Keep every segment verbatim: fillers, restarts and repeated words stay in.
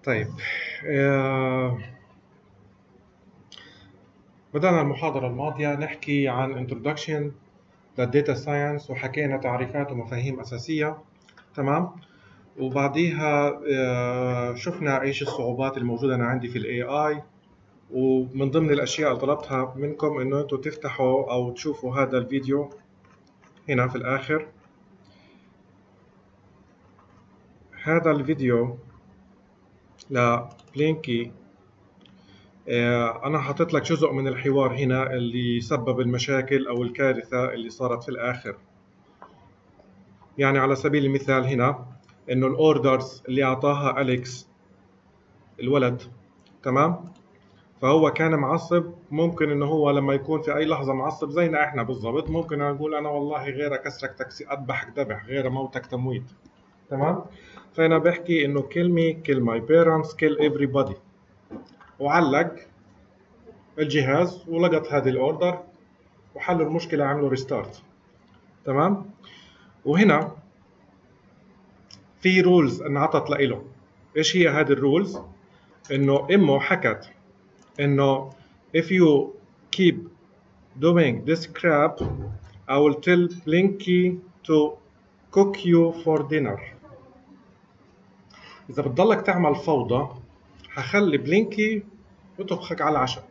طيب آه، بدأنا المحاضرة الماضية نحكي عن Introduction للداتا ساينس وحكينا تعريفات ومفاهيم أساسية. تمام. وبعديها آه، شفنا إيش الصعوبات الموجودة أنا عندي في ال إيه آي، ومن ضمن الأشياء اللي طلبتها منكم إنه أنتوا تفتحوا أو تشوفوا هذا الفيديو هنا في الآخر. هذا الفيديو لبلينكي، أنا حاطط لك جزء من الحوار هنا اللي سبب المشاكل أو الكارثة اللي صارت في الآخر. يعني على سبيل المثال هنا إنه الأوردرز اللي أعطاها أليكس الولد، تمام، فهو كان معصب. ممكن إنه هو لما يكون في أي لحظة معصب زينا إحنا بالضبط، ممكن أقول أنا والله غير كسرك تكسي أذبحك ذبح، غير موتك تمويت. تمام. فأنا بحكي إنه kill me kill my parents kill everybody، وعلق الجهاز ولقط هذه الأوردر وحلوا المشكلة، عملوا ريستارت. تمام. وهنا في رولز انعطت لإله. ايش هي هذه الرولز؟ انه امه حكت انه if you keep doing this crap I will tell Blinky to cook you for dinner. اذا بتضلك تعمل فوضى حخلي بلينكي يطبخك على العشاء.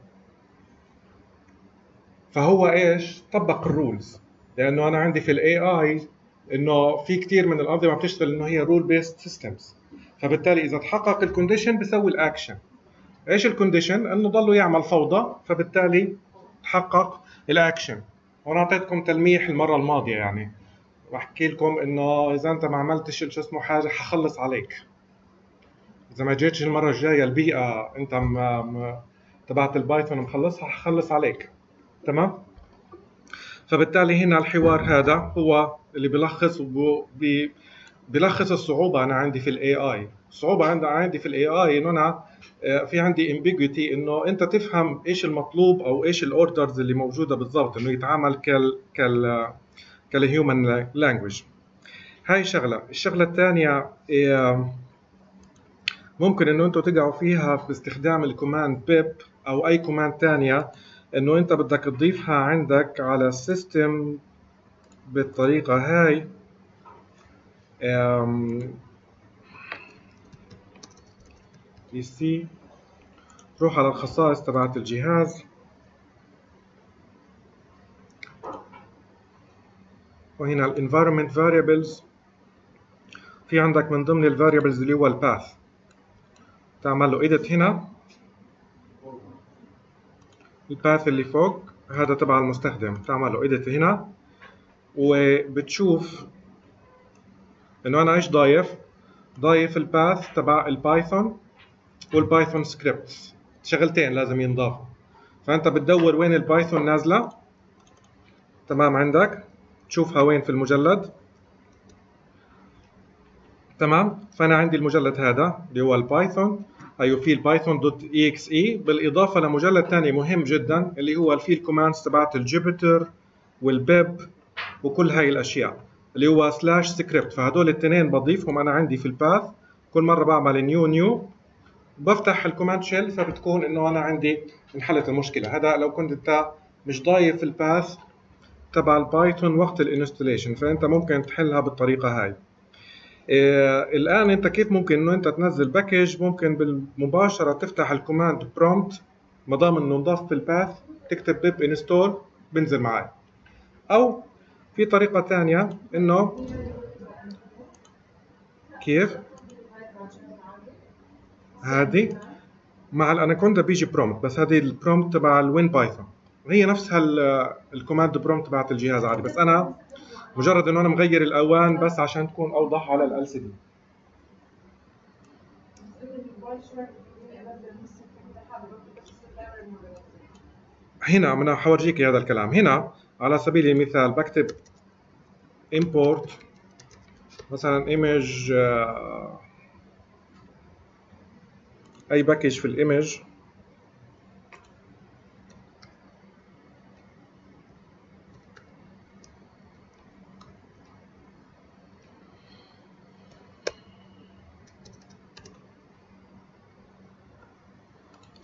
فهو ايش؟ طبق الرولز، لانه انا عندي في الاي اي انه في كثير من الانظمه بتشتغل انه هي رول بيست سيستمز، فبالتالي اذا تحقق الكونديشن بسوي الاكشن. ايش الكونديشن؟ انه ضله يعمل فوضى، فبالتالي تحقق الاكشن. وانا اعطيتكم تلميح المره الماضيه، يعني بحكي لكم انه اذا انت ما عملتش شو اسمه حاجه حخلص عليك. اذا ما جيتش المره الجايه البيئه انت ما ما تبعت البايثون مخلصها حخلص عليك. تمام. فبالتالي هنا الحوار هذا هو اللي بيلخص بي بيلخص الصعوبة أنا عندي في ال إيه آي. الصعوبة عندي في ال إيه آي إنه أنا في عندي ambiguity، إنه أنت تفهم إيش المطلوب أو إيش الأوردرز اللي موجودة بالضبط، إنه يتعامل كال كال كالهيومن لانجويج. هاي شغلة. الشغلة الثانية ممكن إنه أنتوا تقعوا فيها باستخدام الكوماند بيب أو أي كوماند ثانية، إنه أنت بدك تضيفها عندك على السيستم بالطريقة هاي. بي سي، تروح على الخصائص تبعت الجهاز، وهنا ال environment variables. في عندك من ضمن ال variables اللي هو ال path، تعمل له edit هنا. ال path اللي فوق هذا تبع المستخدم، تعمل له edit هنا، وبتشوف انه انا ايش ضايف. ضايف ال path تبع البايثون والبايثون سكريبتس، شغلتين لازم ينضافوا. فانت بتدور وين البايثون نازله. تمام. عندك تشوفها وين في المجلد. تمام. فانا عندي المجلد هذا اللي هو البايثون، ايوه في البايثون دوت اي اكس اي، بالاضافه لمجلد ثاني مهم جدا اللي هو فيه الكوماندز تبعت الجوبيتر والبيب وكل هاي الاشياء اللي هو سلاش سكريبت. فهدول الاثنين بضيفهم انا عندي في الباث. كل مره بعمل نيو نيو بفتح الكوماند شيل، فبتكون انه انا عندي انحلت المشكله. هذا لو كنت انت مش ضايف الباث تبع البايثون وقت الانستليشن، فانت ممكن تحلها بالطريقه هاي. إيه الان انت كيف ممكن انه انت تنزل باكج؟ ممكن بالمباشره تفتح الكوماند برومبت، ما دام انه نضاف في الباث تكتب بيب انستول بنزل معي. او في طريقه ثانيه انه كيف هذه مع الاناكوندا بيجي برومبت، بس هذه البرومبت تبع الوين بايثون، هي نفسها الكوماند برومبت تبعت الجهاز عادي، بس انا مجرد انه انا مغير الاوان بس عشان تكون اوضح على ال سي دي. هنا انا حورجيك هذا الكلام. هنا على سبيل المثال بكتب import مثلا image، اي باكج في الايمج،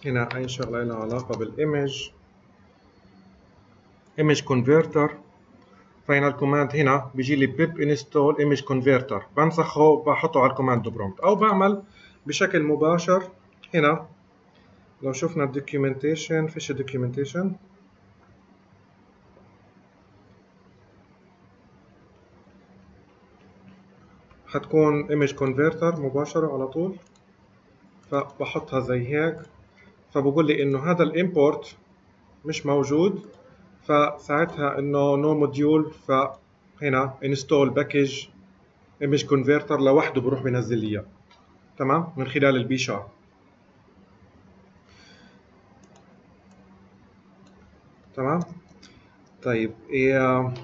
هنا اي شغله لها علاقه بالايمج ايمج كونفرتر. فهنا الكوماند هنا بيجي لي pip install image converter، بنسخه بحطه على الكوماند برومبت، او بعمل بشكل مباشر. هنا لو شفنا الدوكيومنتيشن، فيش الدوكيومنتيشن، حتكون image converter مباشرة على طول، فبحطها زي هيك. فبقول لي انه هذا الامبورت مش موجود، فساعتها انه no module، فهنا install package image converter لوحده بروح بنزل لي اياه، تمام، من خلال البي شارب. تمام. طيب إيه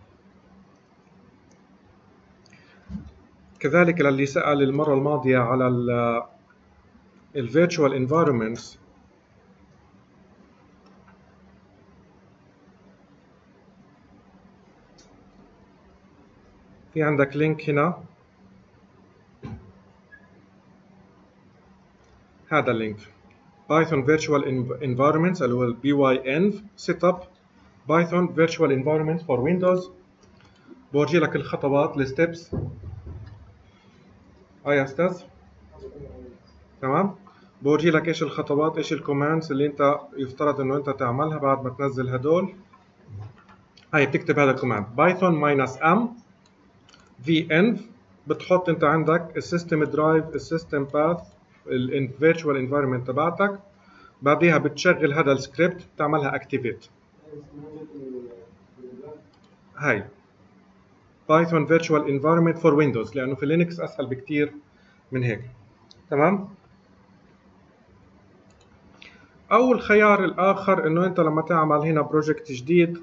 كذلك للي سأل المرة الماضية على ال virtual environments، في عندك لينك هنا، هذا اللينك Python virtual environments اللي هو بي واي انف setup Python virtual environments for Windows. بورجي لك الخطوات الستبس. اه يا استاذ، تمام. بورجي لك ايش الخطوات، ايش الكوماندز اللي انت يفترض انه انت تعملها بعد ما تنزل هدول. هاي بتكتب هذا الكوماند بايثون ماينس ام في انف، بتحط انت عندك السيستم درايف، السيستم باث، الفيرتشوال انفايرمنت تبعتك، بعديها بتشغل هذا السكريبت بتعملها اكتيفيت. هاي بايثون فيرتشوال انفايرمنت فور ويندوز، لانه في لينكس اسهل بكثير من هيك. تمام. او الخيار الاخر انه انت لما تعمل هنا بروجكت جديد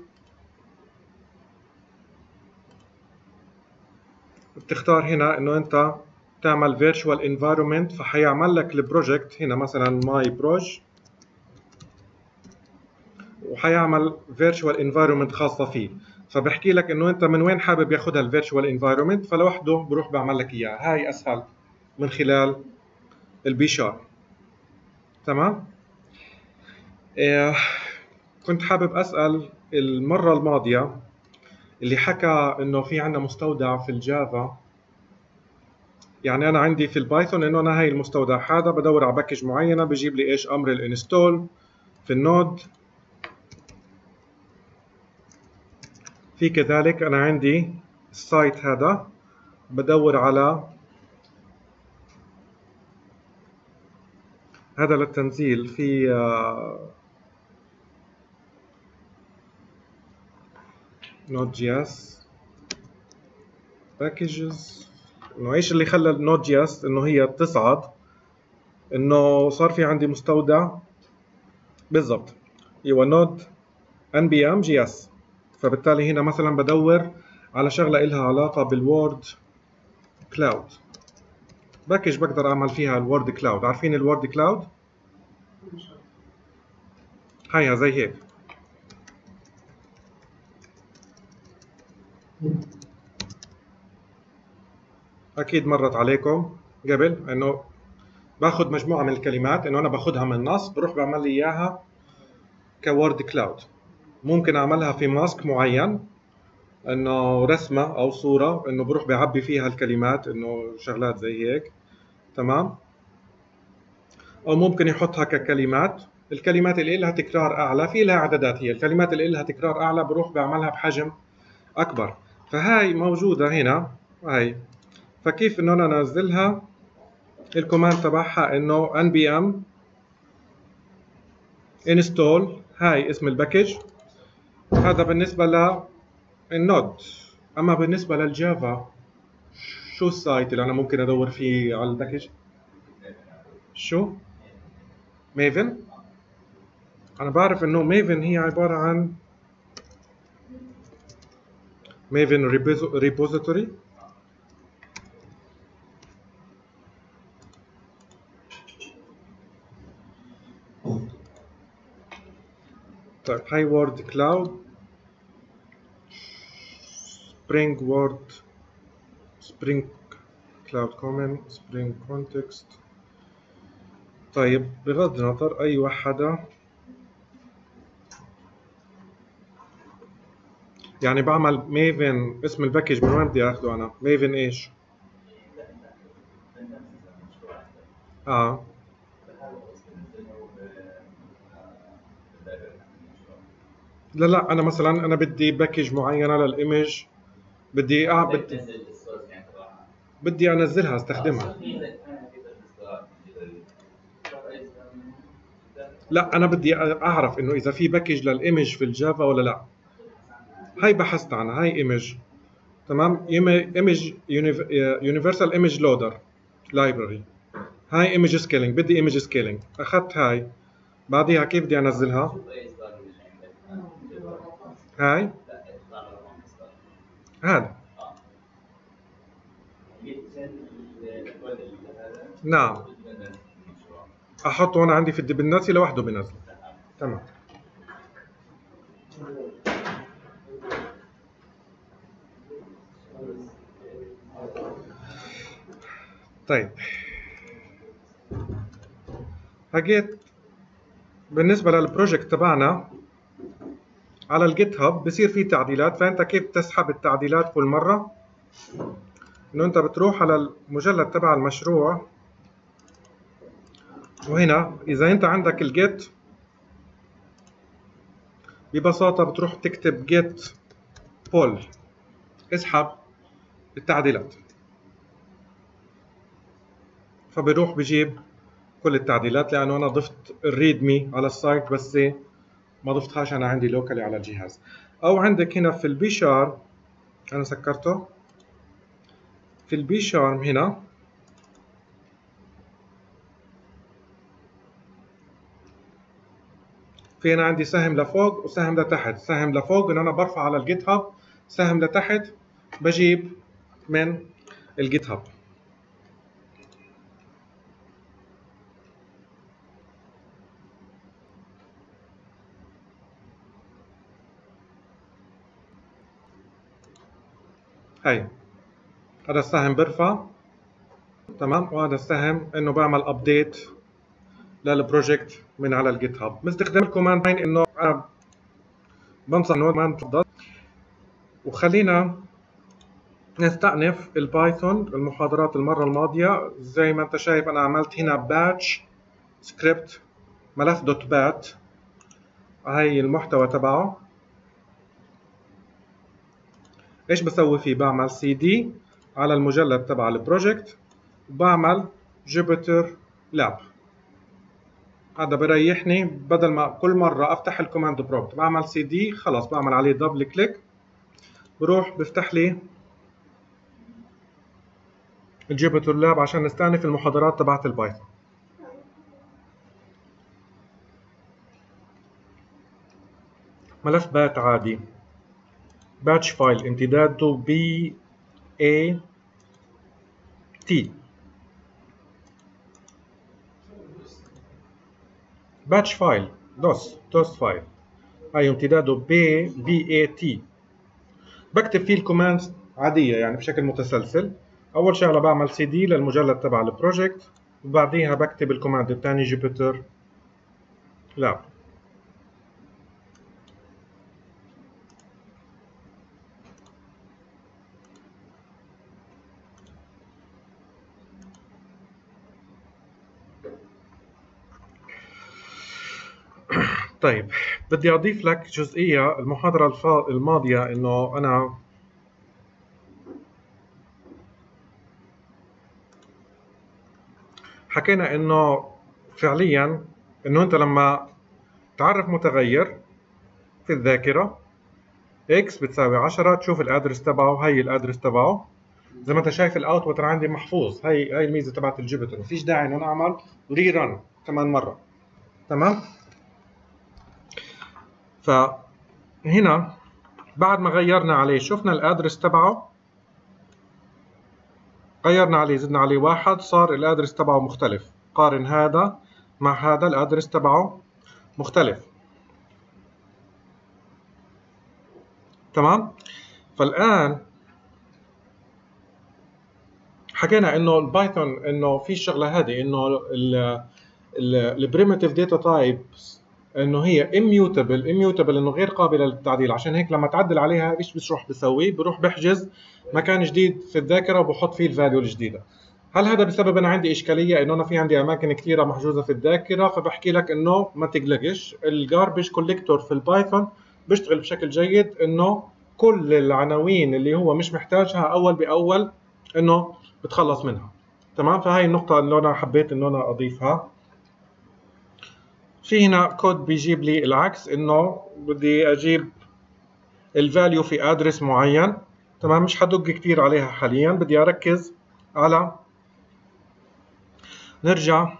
بتختار هنا انه انت تعمل فيرتشوال انفايرمنت، فحيعمل لك البروجكت هنا مثلا ماي بروج، وحيعمل فيرتشوال انفايرمنت خاصه فيه. فبحكي لك انه انت من وين حابب ياخذها الفيرتشوال انفايرمنت، فلوحده بروح بعمل لك اياها. هاي اسهل من خلال البي شارب. تمام. إيه كنت حابب اسال المره الماضيه اللي حكى انه في عندنا مستودع في الجافا، يعني انا عندي في البايثون انه انا هاي المستودع هذا بدور على باكج معينه، بجيب لي ايش امر الانستول في النود. في كذلك انا عندي السايت هذا بدور على هذا للتنزيل في نود جي اس باكجز. انه ايش اللي خلى النود جي اس انه هي تصعد، انه صار في عندي مستودع بالضبط هو نود ان بي ام جي اس. فبالتالي هنا مثلا بدور على شغله لها علاقه بالوورد كلاود، باكج بقدر اعمل فيها الوورد كلاود. عارفين الوورد كلاود؟ هيها زي هيك. اكيد مرت عليكم قبل انه باخذ مجموعه من الكلمات، انه انا باخذها من نص بروح بعمل لي اياها كوورد كلاود. ممكن اعملها في ماسك معين، انه رسمه او صوره، انه بروح بعبي فيها الكلمات، انه شغلات زي هيك. تمام. او ممكن يحطها ككلمات، الكلمات اللي لها تكرار اعلى في لها اعدادات، هي الكلمات اللي لها تكرار اعلى بروح بعملها بحجم اكبر. فهاي موجوده هنا هاي. فكيف انه انا انزلها؟ الكوماند تبعها انه npm install، هاي اسم الباكج. هذا بالنسبه للنود. اما بالنسبه للجافا، شو السايت اللي انا ممكن ادور فيه على الباكج؟ شو ميفن؟ انا بعرف انه ميفن هي عباره عن ميفن ريبوزيتوري. طيب هاي وورد كلاود، سبرينج وورد، سبرينج كلاود كومن، سبرينج كونتكست. طيب بغض النظر اي وحده، يعني بعمل ميفن اسم الباكج من وين بدي اخذه انا؟ ميفن ايش؟ اه لا لا انا مثلا انا بدي باكج معينه للايمج، بدي اه بدي بدي انزلها استخدمها. لا انا بدي اعرف انه اذا في باكج للايمج في الجافا ولا لا. هاي بحثت عنها، هاي ايمج، تمام، ايمج يونيفرسال ايمج لودر لايبراري، هاي ايمج سكيلينج، بدي ايمج سكيلينج، اخذت هاي، بعديها كيف بدي انزلها؟ هاي هذا، نعم، احطه انا عندي في الدبناسي لوحده بنزل. تمام. طيب حكيت بالنسبه للبروجكت تبعنا على الجيت هاب بصير في تعديلات، فانت كيف تسحب التعديلات كل مره؟ انه انت بتروح على المجلد تبع المشروع، وهنا اذا انت عندك الجيت ببساطه بتروح تكتب جيت بول، اسحب التعديلات، فبيروح بجيب كل التعديلات، لانه انا ضفت الريدمي على السايت بس ما ضفتهاش انا عندي لوكالي على الجهاز. او عندك هنا في البي شارم، انا سكرته، في البي شارم هنا في هنا عندي سهم لفوق وسهم لتحت، سهم لفوق ان انا برفع على الجيت هاب، سهم لتحت بجيب من الجيت هاب. هاي هذا السهم برفع، تمام، وهذا السهم انه بعمل ابديت للبروجكت من على الجيت هاب. باستخدام الكوماند لاين انه انا بنصح انه ما تفضل. وخلينا نستأنف البايثون المحاضرات المرة الماضية. زي ما انت شايف انا عملت هنا باتش سكريبت، ملف دوت بات، هاي المحتوى تبعه. ايش بسوي فيه؟ بعمل سي دي على المجلد تبع البروجكت، وبعمل جوبيتر لاب. هذا بريحني بدل ما كل مرة افتح الكوماند برومبت، بعمل سي دي خلص، بعمل عليه دبل كليك، بروح بفتح لي الجوبيتر لاب عشان نستأنف المحاضرات تبعت البايثون. ملف بات عادي، باتش فايل امتداده بي اي تي، باتش فايل دوس دوس فايل، هاي امتداده بي بي اي تي. بكتب فيه الكوماندز عادية يعني بشكل متسلسل. أول شغلة بعمل سي دي للمجلد تبع البروجكت، وبعديها بكتب الكوماند الثاني جوبيتر لاب. طيب بدي أضيف لك جزئية المحاضرة الفا... الماضية، إنه أنا حكينا إنه فعليا إنه أنت لما تعرف متغير في الذاكرة x بتساوي عشرة، تشوف الادرس تبعه، هي الادرس تبعه زي ما انت شايف الاوتبوت عندي محفوظ. هي هي الميزه تبعت الجوبيتر، مفيش داعي ان انا اعمل ري رن كمان مره. تمام. فهنا بعد ما غيرنا عليه شفنا الادرس تبعه، غيرنا عليه زدنا عليه واحد، صار الادرس تبعه مختلف. قارن هذا مع هذا، الادرس تبعه مختلف. تمام. فالان حكينا انه البايثون انه في الشغله هذه، انه البريمتيف داتا تايبس انه هي immutable immutable انه غير قابله للتعديل، عشان هيك لما تعدل عليها ايش بيروح بيسوي؟ بروح بحجز مكان جديد في الذاكره وبحط فيه الفاليو الجديده. هل هذا بسبب انا عندي اشكاليه انه انا في عندي اماكن كثيره محجوزه في الذاكره؟ فبحكي لك انه ما تقلقش، الجاربج كوليكتور في البايثون بيشتغل بشكل جيد، انه كل العناوين اللي هو مش محتاجها اول باول انه بتخلص منها. تمام، فهي النقطه اللي انا حبيت انه انا اضيفها. في هنا كود بيجيب لي العكس، انه بدي اجيب الفاليو في ادرس معين. تمام، مش حدق كتير عليها حاليا، بدي اركز على نرجع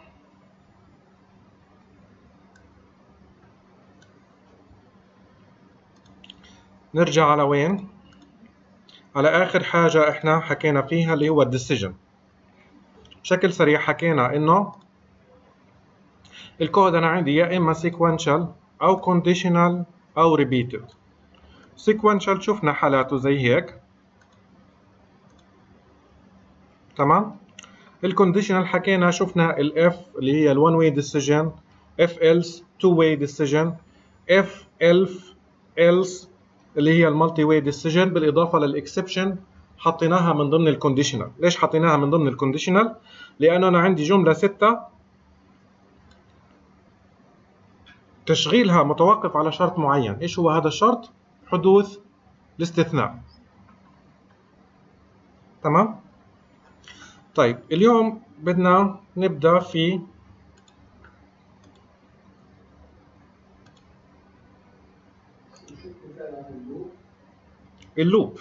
نرجع على وين؟ على اخر حاجة احنا حكينا فيها اللي هو الديسيجن. بشكل سريع حكينا انه الكود انا عندي يا اما sequential او conditional او repeated. sequential شفنا حالاته زي هيك. تمام، الكونديشنال حكينا شفنا الاف اللي هي الون واي ديسيجن، اف else تو واي ديسيجن، اف الف else اللي هي المالتي واي ديسيجن، بالاضافه للاكسبشن حطيناها من ضمن الكونديشنال. ليش حطيناها من ضمن الكونديشنال؟ لانه انا عندي جمله ستة تشغيلها متوقف على شرط معين. ايش هو هذا الشرط؟ حدوث الاستثناء. تمام، طيب اليوم بدنا نبدا في اللوب.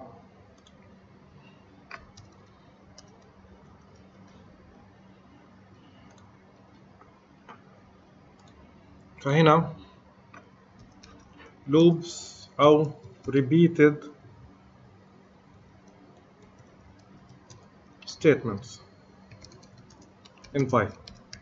فهنا loops أو repeated statements in Python.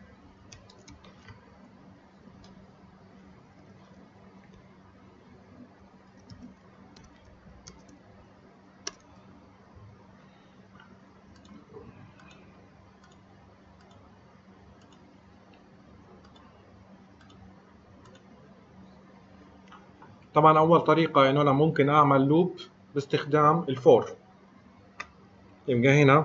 طبعا أول طريقة إنه أنا ممكن أعمل لوب باستخدام الفور. يبقى هنا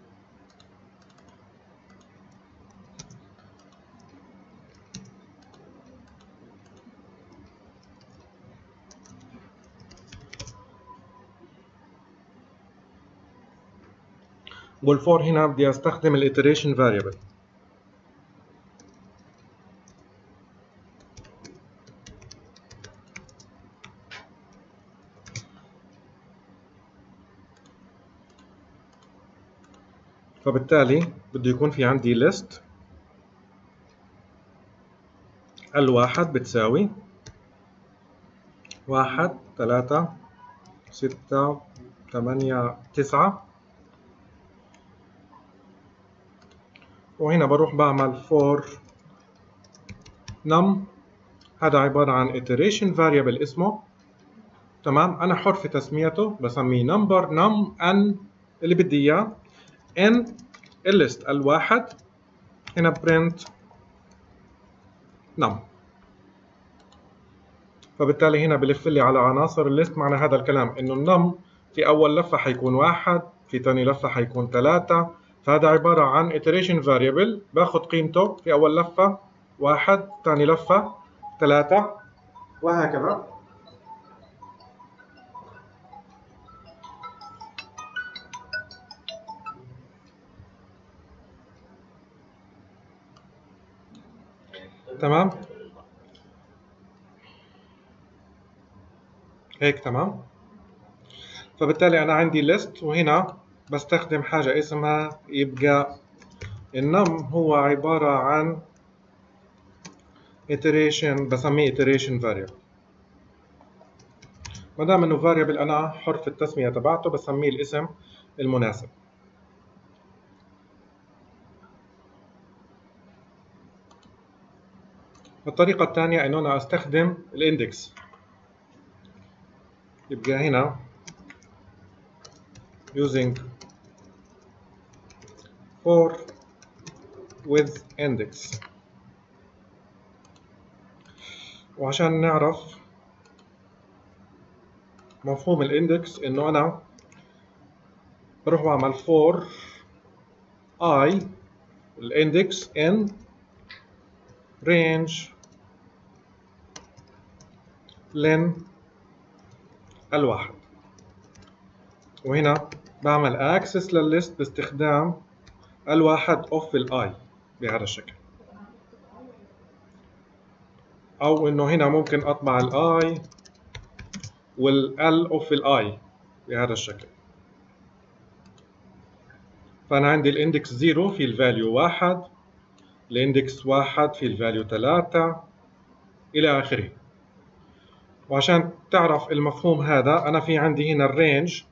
والفور هنا بدي أستخدم الiteration variable. فبالتالي بده يكون في عندي list الواحد بتساوي واحد ثلاثة ستة ثمانية تسعة، وهنا بروح بعمل for num. هذا عبارة عن iteration variable اسمه. تمام، أنا حر في تسميته، بسميه number num n اللي بدي إياه n الليست الواحد. هنا print num. فبالتالي هنا بلف لي على عناصر الليست. معنى هذا الكلام إنه النم في أول لفة حيكون واحد، في ثاني لفة حيكون ثلاثة. فهذا عبارة عن iteration variable باخذ قيمته في أول لفة واحد، ثاني لفة ثلاثة، وهكذا. تمام، هيك تمام. فبالتالي أنا عندي list، وهنا بستخدم حاجة اسمها يبقى النم هو عبارة عن iteration، بسميه iteration variable. ما دام انه variable انا حر في التسمية تبعته، بسميه الاسم المناسب. الطريقة الثانية انه انا استخدم الاندكس. يبقى هنا using for with index. وعشان نعرف مفهوم الاندكس انه انا بروح بعمل فور اي الاندكس ان رينج لين الواحد، وهنا بعمل اكسس للليست باستخدام الواحد اوف الاي بهذا الشكل، او انه هنا ممكن اطبع الاي والال اوف الاي بهذا الشكل. فانا عندي الاندكس زيرو في الفاليو واحد، الاندكس واحد في الفاليو ثلاثة الى اخره. وعشان تعرف المفهوم هذا انا في عندي هنا الرينج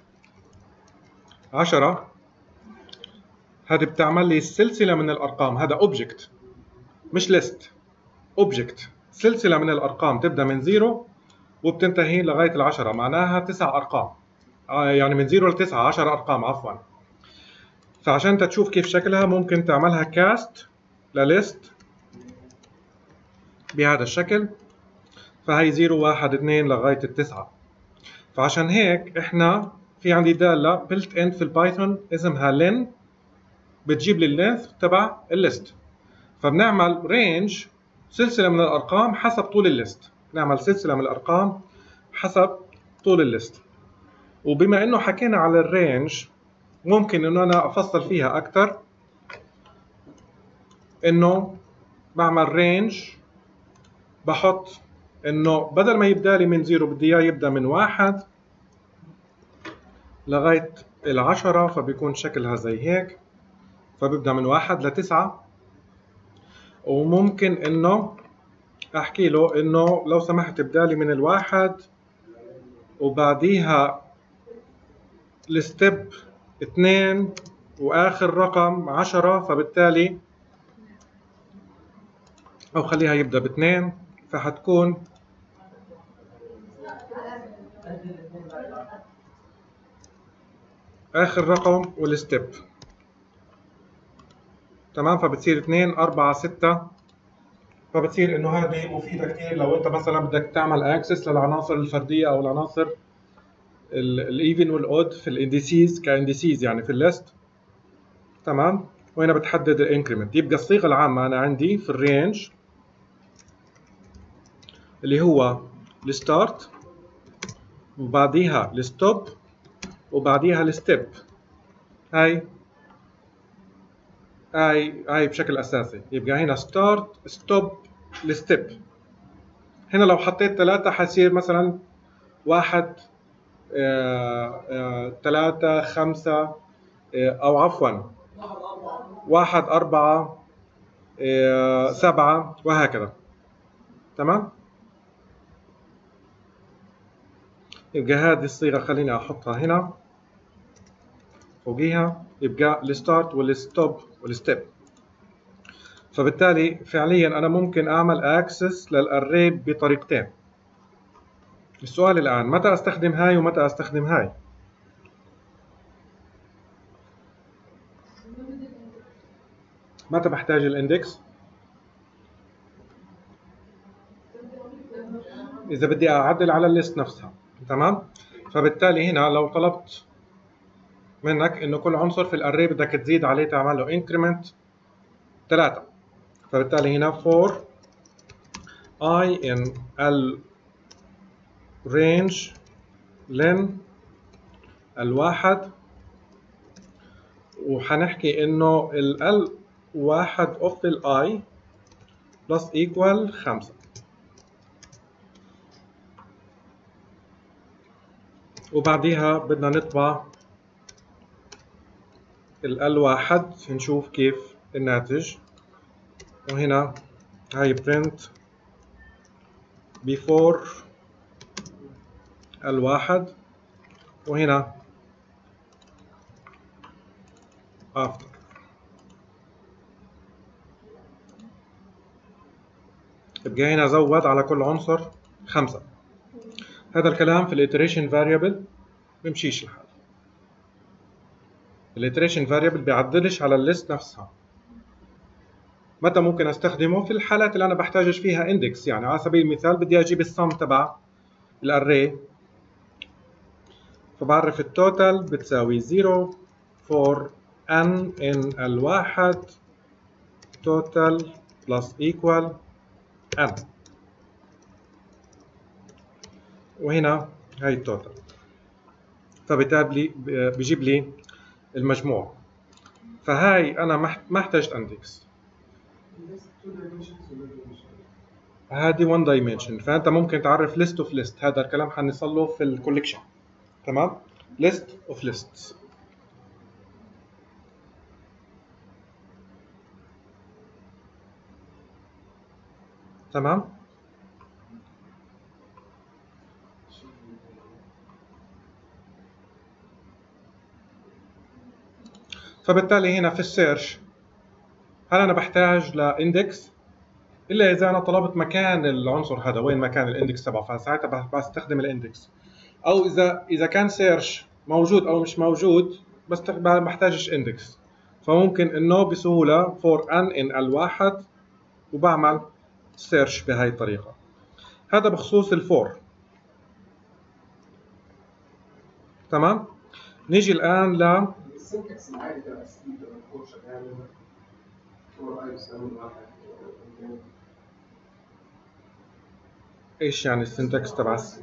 عشرة، هذه بتعمل لي سلسلة من الارقام، هذا اوبجكت مش ليست، اوبجكت سلسلة من الارقام تبدا من زيرو وبتنتهي لغاية العشرة، معناها تسع ارقام، يعني من زيرو لتسعة، عشر ارقام عفوا. فعشان انت تشوف كيف شكلها ممكن تعملها كاست لليست بهذا الشكل، فهي زيرو واحد اثنين لغاية التسعة. فعشان هيك احنا في عندي دالة بيلت ان في البايثون اسمها لين، بتجيب لي اللينث تبع الليست. فبنعمل رينج سلسلة من الارقام حسب طول الليست، نعمل سلسلة من الارقام حسب طول الليست. وبما انه حكينا على الرينج ممكن انه انا افصل فيها اكثر، انه بعمل رينج بحط انه بدل ما يبدا لي من زيرو بدي اياه يبدا من واحد لغايه العشرة، فبيكون شكلها زي هيك، فببدا من واحد لتسعة. وممكن انه احكي له انه لو سمحت ابدا لي من الواحد وبعديها الستيب اثنين واخر رقم عشرة، فبالتالي او خليها يبدا باثنين، فحتكون اخر رقم والستيب تمام، فبتصير اثنين أربعة ستة. فبتصير انه هذه مفيده كثير لو انت مثلا بدك تعمل اكسس للعناصر الفرديه او العناصر الايفن والاود في الانديسيز كانديسيز يعني في الليست. تمام، وهنا بتحدد الانكريمنت. يبقى الصيغه العامه انا عندي في الرينج اللي هو الستارت وبعديها الستوب وبعديها الستيب، هاي هاي هاي بشكل اساسي. يبقى هنا ستارت ستوب الستيب. هنا لو حطيت ثلاثة حيصير مثلا واحد آه آه ثلاثة خمسة آه او عفوا واحد أربعة آه سبعة وهكذا. تمام، يبقى هذه الصيغة خليني احطها هنا فوقيها، يبقى الستارت والستوب والستيب. فبالتالي فعليا انا ممكن اعمل اكسس للاري بطريقتين. السؤال الان متى استخدم هاي ومتى استخدم هاي؟ متى بحتاج الاندكس؟ اذا بدي اعدل على الليست نفسها. تمام، فبالتالي هنا لو طلبت منك انه كل عنصر في الاري بدك تزيد عليه تعمل له انكريمنت ثلاثة، فبالتالي هنا فور i in ال range لين الواحد، وحنحكي انه ال ال واحد اوف ال i بلس equal خمسة. وبعديها بدنا نطبع ال ال واحد نشوف كيف الناتج. وهنا هاي print before ال واحد وهنا after. يبقى هنا زود على كل عنصر خمسة. هذا الكلام في الاتريشن فاريبل بمشيش الحال. الاتريشن فاريبل بيعدلش على الليست نفسها، متى ممكن استخدمه؟ في الحالات اللي انا بحتاجش فيها اندكس. يعني على سبيل المثال بدي اجيب السم تبع الاري، فبعرف التوتال بتساوي زيرو فور ان ان الواحد توتال بلس ايكوال ان، وهنا هاي التوتال، فبالتالي بيجيب لي المجموع. فهاي انا ما احتاجت اندكس، هذه one dimension. فانت ممكن تعرف list of list، هذا الكلام حنصل له في الكوليكشن. تمام، list of lists. تمام، فبالتالي هنا في السيرش هل انا بحتاج لاندكس؟ الا اذا انا طلبت مكان العنصر هذا، وين مكان الاندكس تبعه، فساعتها بستخدم الاندكس. او اذا اذا كان سيرش موجود او مش موجود بس ما بحتاجش اندكس، فممكن انه بسهوله فور ان ان الواحد وبعمل سيرش بهاي الطريقه. هذا بخصوص الفور. تمام، نيجي الان ل السنتكس العادي تبع السي تبع الفور شغال فور اي بيساوي واحد. ايش يعني السنتكس تبع السي؟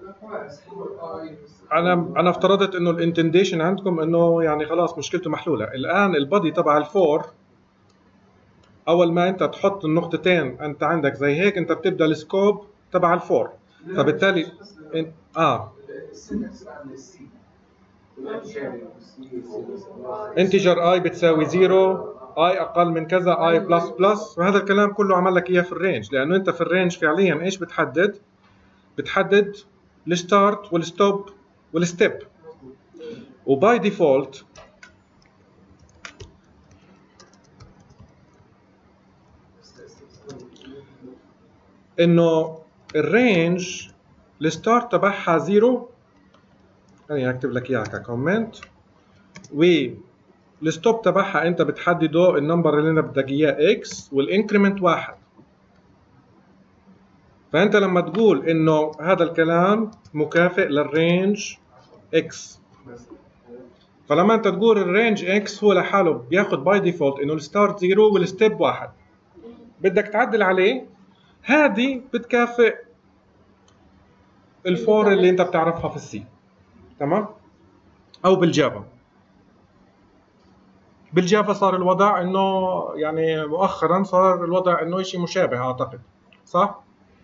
انا انا افترضت انه الانتنديشن عندكم انه يعني خلاص مشكلته محلوله. الان البادي تبع الفور اول ما انت تحط النقطتين انت عندك زي هيك، انت بتبدا السكوب تبع الفور. فبالتالي إن... اه انتجر اي بتساوي زيرو، اي اقل من كذا، اي بلس بلس، وهذا الكلام كله عمل لك اياه في الرينج، لانه انت في الرينج فعليا ايش بتحدد؟ بتحدد الستارت والستوب والستيب. وباي ديفولت انه الرينج الستارت تبعها زيرو، خليني اكتب لك اياها ككومنت، والستوب تبعها انت بتحدده النمبر اللي انت بدك اياه اكس، والانكريمنت واحد. فانت لما تقول انه هذا الكلام مكافئ للرينج اكس، فلما انت تقول الرينج اكس هو لحاله بياخذ باي ديفولت انه الستارت زيرو والستيب واحد، بدك تعدل عليه، هذه بتكافئ الفور اللي انت بتعرفها في السي. تمام، او بالجافا. بالجافا صار الوضع انه يعني مؤخرا صار الوضع انه شيء مشابه اعتقد، صح؟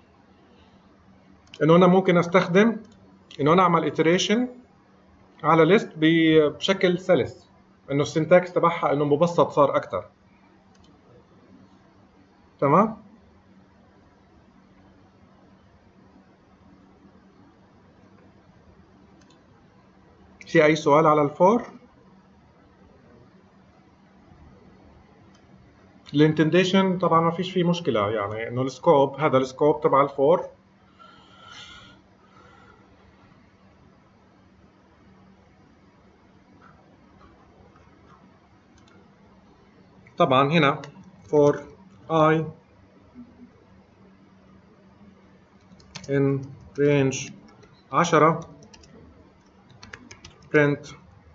انه انا ممكن استخدم انه انا اعمل iteration على ليست بشكل سلس، انه السنتكس تبعها انه مبسط صار اكثر. تمام، في اي سؤال على الفور؟ الانتنديشن طبعا ما فيش فيه مشكله، يعني انه السكوب هذا السكوب تبع الفور. طبعا هنا for I in range عشرة print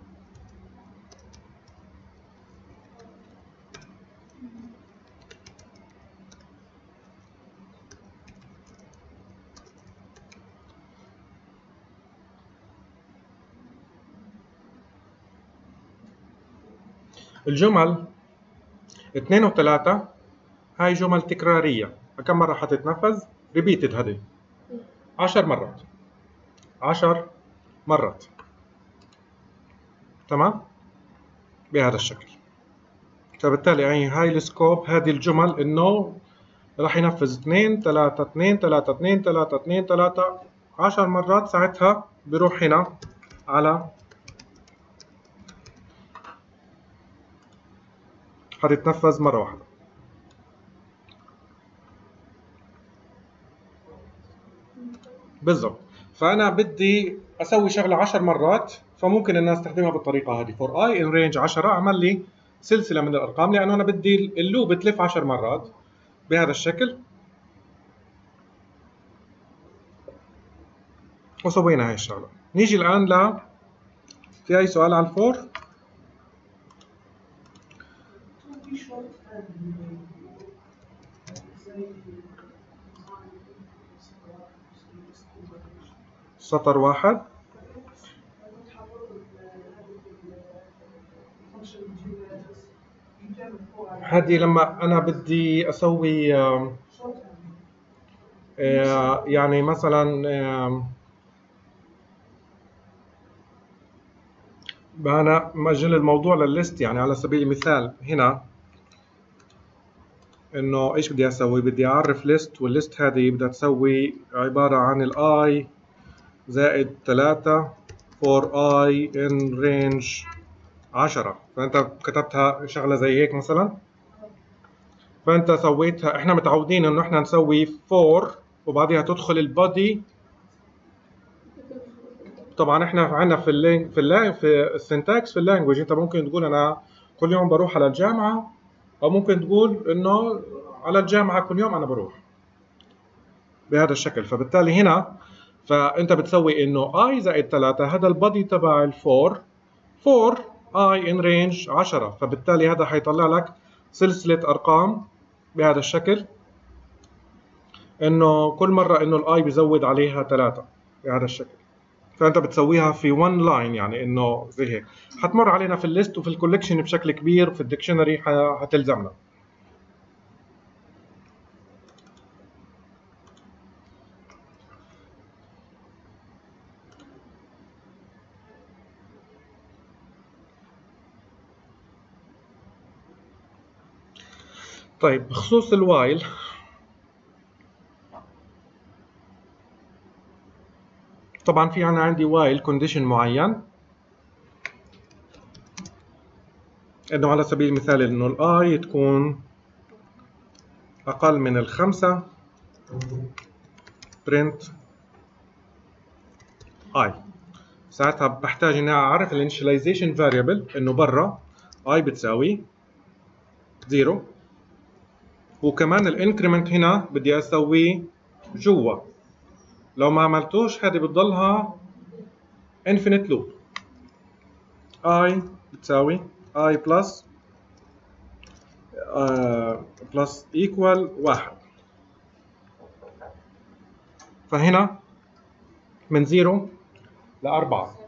الجمل اثنين وثلاثة هاي جمل تكرارية. كم مرة حتتنفذ؟ repeated، هذه عشر مرات، عشر مرات. تمام، بهذا الشكل. فبالتالي يعني هاي السكوب، هذه الجمل انه راح ينفذ اثنين ثلاثة اثنين ثلاثة اثنين ثلاثة اثنين ثلاثة عشر مرات. ساعتها بروح هنا على حتتنفذ مرة واحدة. بالضبط. فأنا بدي أسوي شغلة عشر مرات، فممكن إن أستخدمها بالطريقة هذه. for i in range عشرة عمل لي سلسله من الارقام، لانه انا بدي اللوب تلف عشر مرات بهذا الشكل. وسوينا هاي الشغله. نيجي الان ل في اي سؤال على الفور؟ سطر واحد. هذه لما انا بدي اسوي آه آه يعني مثلا آه انا مأجل الموضوع للليست، يعني على سبيل المثال هنا انه ايش بدي اسوي؟ بدي اعرف ليست، والليست هذه بدها تسوي عباره عن الاي زائد ثلاثة for i in range عشرة. فانت كتبتها شغله زي هيك مثلا، فانت سويتها. احنا متعودين انه احنا نسوي for وبعدها تدخل البودي. طبعا احنا عندنا في اللين في اللين في السنتكس في اللانجوج انت ممكن تقول انا كل يوم بروح على الجامعه، او ممكن تقول انه على الجامعه كل يوم انا بروح بهذا الشكل. فبالتالي هنا فانت بتسوي انه i زائد ثلاثة، هذا البودي تبع الفور for i in range عشرة. فبالتالي هذا حيطلع لك سلسله ارقام بهذا الشكل، انه كل مره انه الاي بيزود عليها ثلاثة بهذا الشكل. فانت بتسويها في one لاين، يعني انه زي هيك. حتمر علينا في الليست وفي الكولكشن بشكل كبير، وفي الديكشنري حتلزمنا. طيب بخصوص الوايل، طبعا في انا عندي وايل كونديشن معين، انه على سبيل المثال انه الاي تكون اقل من الخمسة برنت اي. ساعتها بحتاج اني اعرف الانيشاليزيشن فاريبل انه برا اي بتساوي زيرو، وكمان الانكريمنت هنا بدي اسويه جوا. لو ما عملتوش هذه بتضلها infinite loop. i بتساوي i plus uh, plus equal واحد. فهنا من زيرو لأربعة.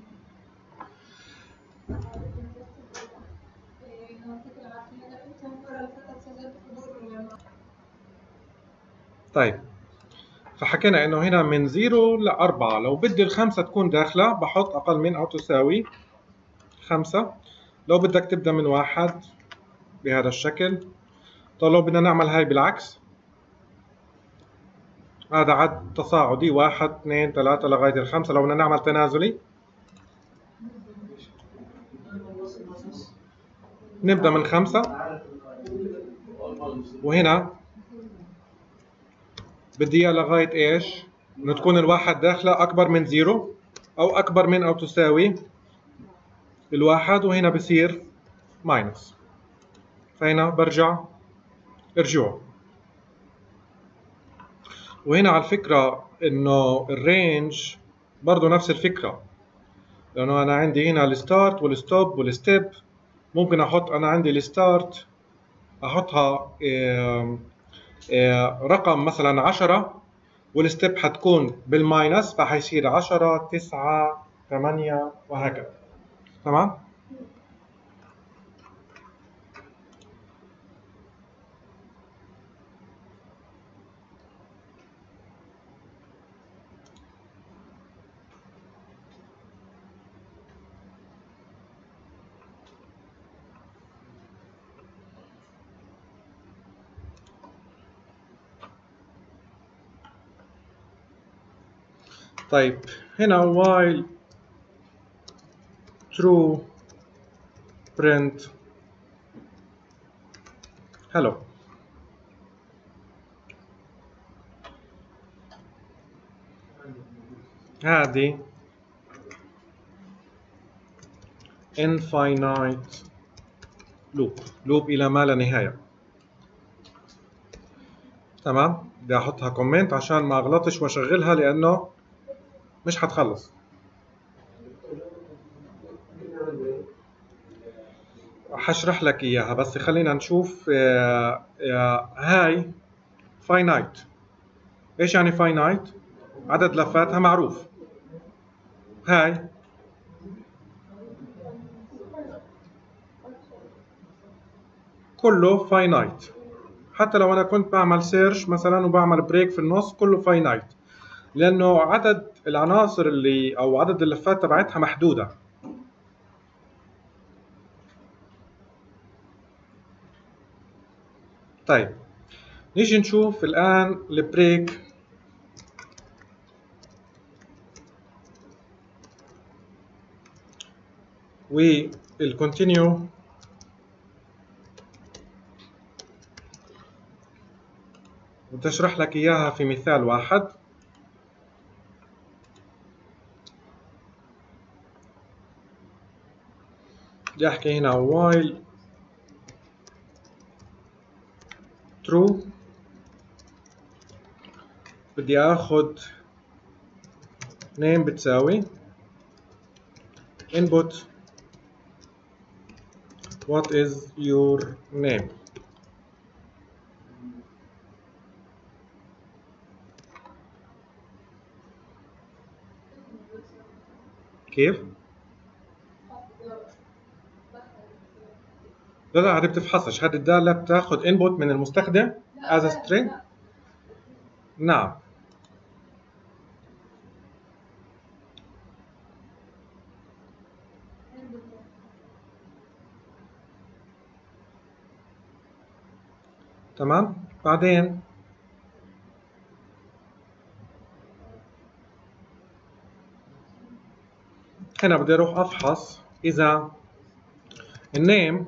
طيب فحكينا انه هنا من زيرو لأربعة. لو بدي الخمسة تكون داخلة بحط أقل من أو تساوي خمسة. لو بدك تبدأ من واحد بهذا الشكل. طيب لو بدنا نعمل هاي بالعكس، هذا عد تصاعدي واحد اثنين ثلاثة لغاية الخمسة. لو بدنا نعمل تنازلي نبدأ من خمسة، وهنا بدي اياه لغاية ايش؟ انه تكون الواحد داخلة أكبر من زيرو أو أكبر من أو تساوي الواحد، وهنا بصير ماينس. فهنا برجع ارجعوا. وهنا على الفكرة انه الرينج برضو نفس الفكرة، لانه انا عندي هنا الستارت والستوب والستيب. ممكن احط انا عندي الستارت احطها إيه إيه رقم مثلا عشرة، والستيب حتكون بالماينس، فحيصير عشرة تسعة ثمانية وهكذا. تمام؟ طيب هنا while true print hello. هذه infinite لوب لوب الى ما لا نهايه. تمام، بدي احطها كومنت عشان ما اغلطش واشغلها لانه مش حتخلص. حشرح لك اياها بس خلينا نشوف. آه آه هاي فاينايت. ايش يعني فاينايت؟ عدد لفاتها معروف. هاي كله فاينايت، حتى لو انا كنت بعمل سيرش مثلا وبعمل بريك في النص كله فاينايت، لانه عدد العناصر اللي او عدد اللفات تبعتها محدوده. طيب نيجي نشوف الان البريك. والكونتينيو بدي اشرح لك اياها في مثال واحد. بدي احكي هنا while true بدي اخذ name بتساوي input what is your name. كيف؟ لا لا هذه بتفحصش، هذه الدالة بتاخذ input من المستخدم as a string. نعم. تمام. بعدين هنا بدي اروح افحص اذا النيم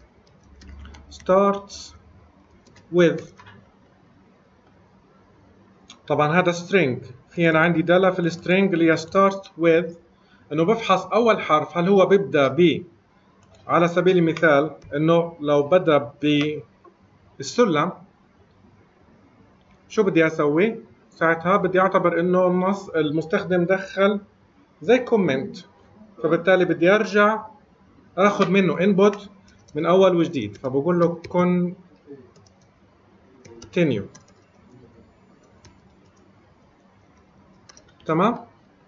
starts with. طبعا هذا string، في انا عندي دالة في السترينج اللي هي start with، انه بفحص اول حرف هل هو بيبدا ب، على سبيل المثال انه لو بدا بالسلم شو بدي اسوي؟ ساعتها بدي اعتبر انه النص المستخدم دخل زي كومنت، فبالتالي بدي ارجع اخذ منه انبوت من اول وجديد، فبقول له continue. تمام.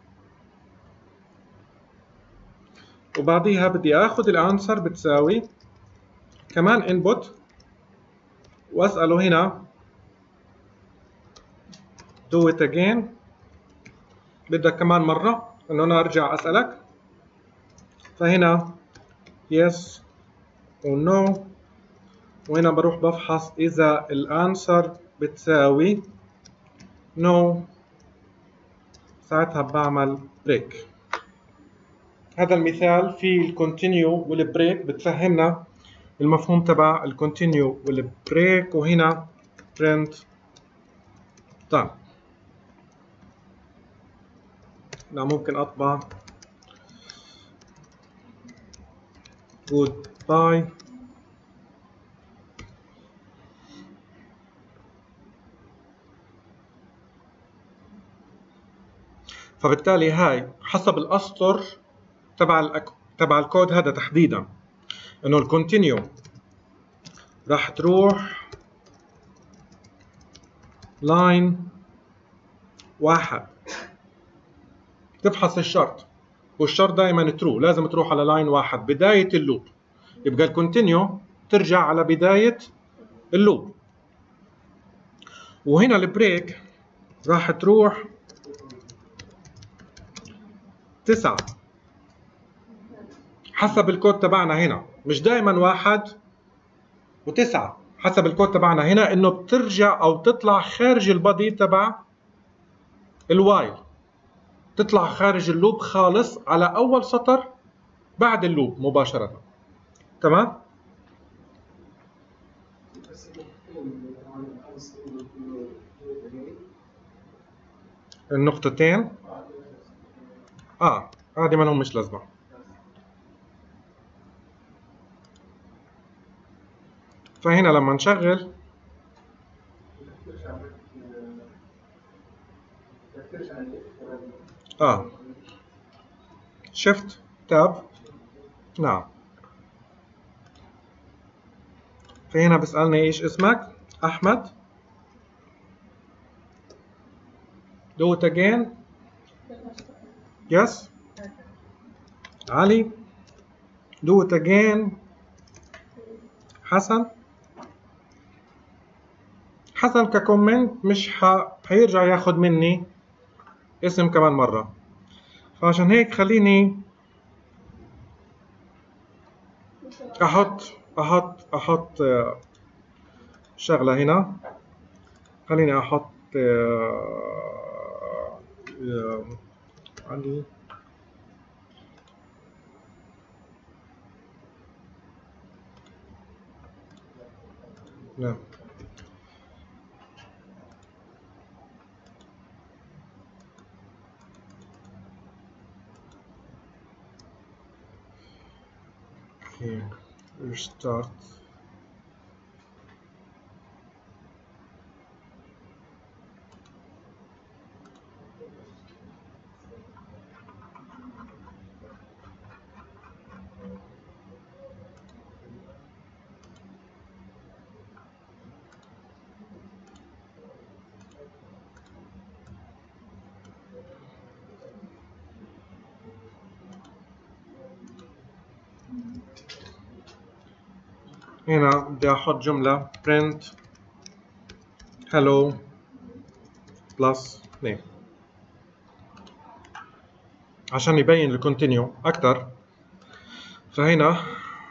وبعديها بدي اخذ الانسر بتساوي كمان انبوت واساله هنا do it again، بدك كمان مره انه انا ارجع اسالك، فهنا yes و no، وهنا بروح بفحص اذا الانسر بتساوي no، ساعتها بعمل بريك. هذا المثال في الكونتينيو والبريك بتفهمنا المفهوم تبع الكونتينيو والبريك. وهنا print done. لا ممكن اطبع goodbye. فبالتالي هاي حسب الاسطر تبع الأك... تبع الكود هذا تحديدا، انه الكونتينيو راح تروح لاين واحد تفحص الشرط، والشرط دائما ترو، لازم تروح على لاين واحد بداية اللوب، يبقى الكونتينيو ترجع على بداية اللوب. وهنا البريك راح تروح تسعة حسب الكود تبعنا هنا، مش دائما واحد وتسعة، حسب الكود تبعنا هنا انه بترجع او تطلع خارج البادي تبع الوايل، تطلع خارج اللوب خالص على اول سطر بعد اللوب مباشرة. تمام. النقطتين اه هذه ما لهم مش لازمة. فهنا لما نشغل اه شيفت تاب نعم. فهنا بيسألني ايش اسمك؟ احمد. do it again. yes. علي. do it again. حسن. حسن ككومنت مش ح... حيرجع ياخد مني اسم كمان مرة، فعشان هيك خليني احط احط احط شغلة هنا. خليني احط علي نعم. Okay, restart. هنا بدي احط جملة print hello plus name عشان يبين الكونتينيو اكتر. فهنا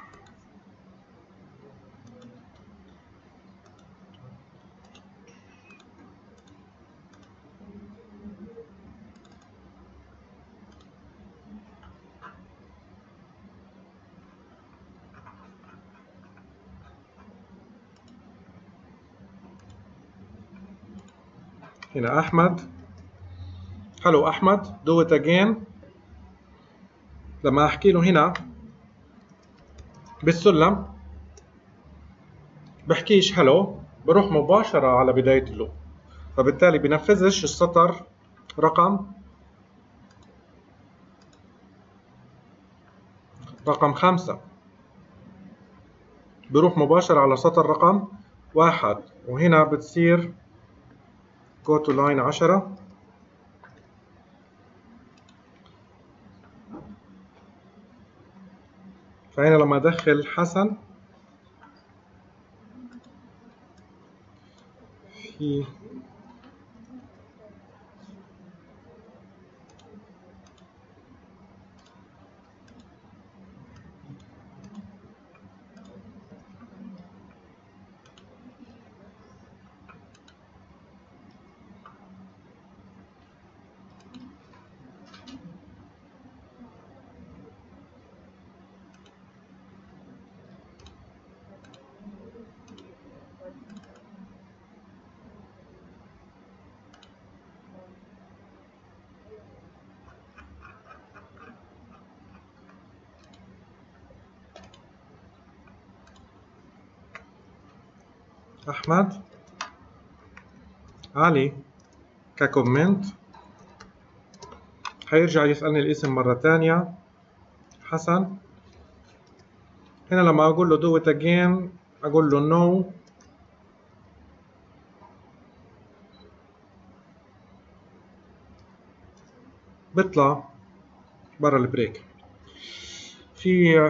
هنا أحمد. hello أحمد do it again. لما أحكي له هنا بالسلم بحكيش hello، بروح مباشرة على بداية اللوب، فبالتالي بنفذش السطر رقم رقم خمسة، بروح مباشرة على سطر رقم واحد، وهنا بتصير go to line عشرة. فهنا لما أدخل حسن في أحمد علي ككومنت، حيرجع يسألني الاسم مرة تانية حسن. هنا لما أقول له do it again أقول له no، بيطلع برا البريك. في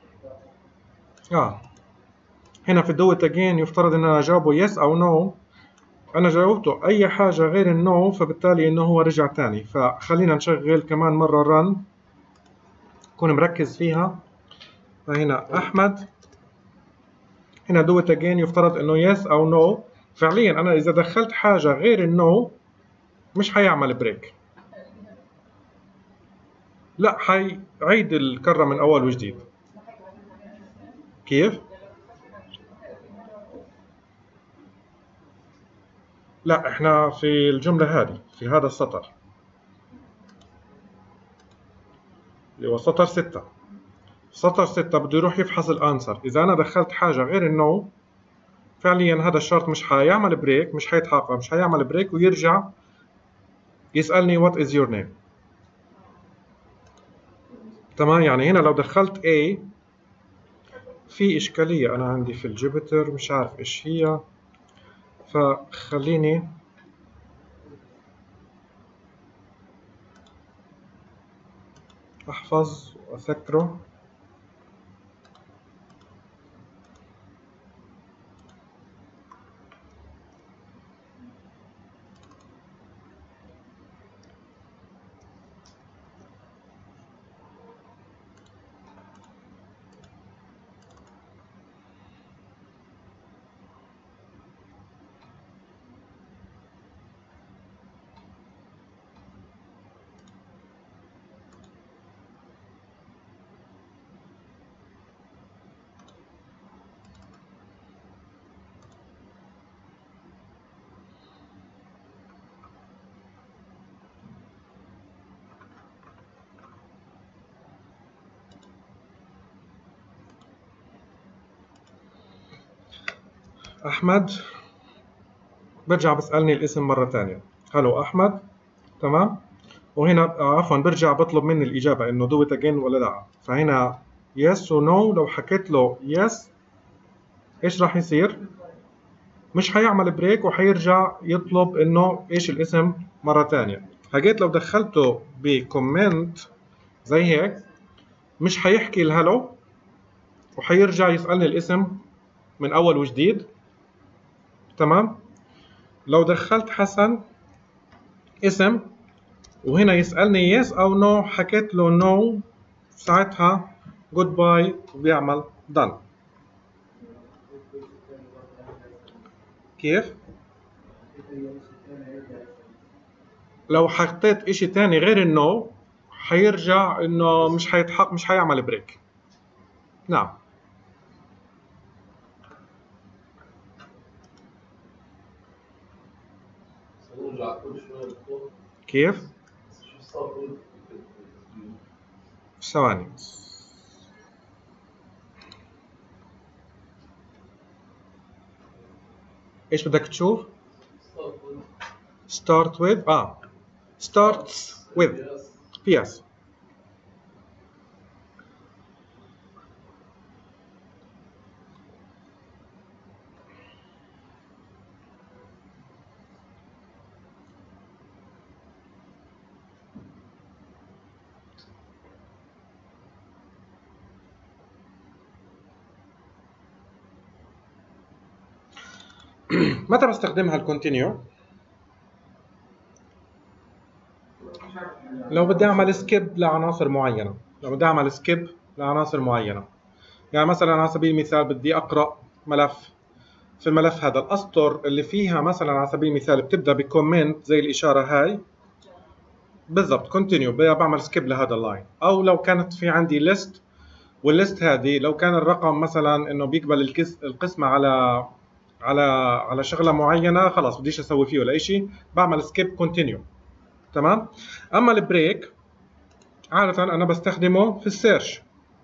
اه هنا في do it again يفترض ان انا جاوبه yes او no، انا جاوبته اي حاجة غير النو، فبالتالي انه هو رجع تاني. فخلينا نشغل كمان مرة run كون مركز فيها. فهنا احمد، هنا do it again يفترض انه yes او no. فعليا انا اذا دخلت حاجة غير النو مش حيعمل بريك، لا حيعيد الكرة من اول وجديد. كيف؟ لا احنا في الجملة هذه في هذا السطر اللي هو سطر ستة. سطر ستة بده يروح يفحص الانسر. اذا انا دخلت حاجة غير النو فعليا هذا الشرط مش حيعمل بريك، مش حيتحقق، مش حيعمل بريك ويرجع يسألني what is your name. تمام. يعني هنا لو دخلت A في إشكالية أنا عندي في الجوبيتر مش عارف إيش هي، فخليني أحفظ وأذكره. أحمد برجع بسألني الاسم مرة تانية، هلو أحمد. تمام. وهنا عفوا برجع بطلب مني الإجابة إنه do it again ولا لا. فهنا yes و no. لو حكيت له yes إيش راح يصير؟ مش حيعمل بريك وحيرجع يطلب إنه إيش الاسم مرة تانية. حكيت لو دخلته بكومنت زي هيك مش حيحكي الهلو وحيرجع يسألني الاسم من أول وجديد. تمام. لو دخلت حسن اسم وهنا يسألني yes أو no، حكيت له no، ساعتها goodbye وبيعمل done. كيف؟ لو حطيت إشي تاني غير النو حيرجع إنه مش حيتحقق، مش حيعمل بريك. نعم. كيف؟ ثواني. ايش بدك تشوف؟ start with اه starts with بي اس. متى بستخدمها الكونتينيو؟ لو بدي اعمل سكيب لعناصر معينه، لو بدي اعمل سكيب لعناصر معينه. يعني مثلا على سبيل المثال بدي اقرا ملف، في الملف هذا الاسطر اللي فيها مثلا على سبيل المثال بتبدا بكومنت زي الاشاره هاي بالضبط كونتينيو، بعمل سكيب لهذا اللاين. او لو كانت في عندي ليست والليست هذه لو كان الرقم مثلا انه بيقبل القسمه على على على شغله معينه خلاص بديش اسوي فيه ولا شيء، بعمل سكيب كونتينيو. تمام. اما البريك عاده انا بستخدمه في السيرش.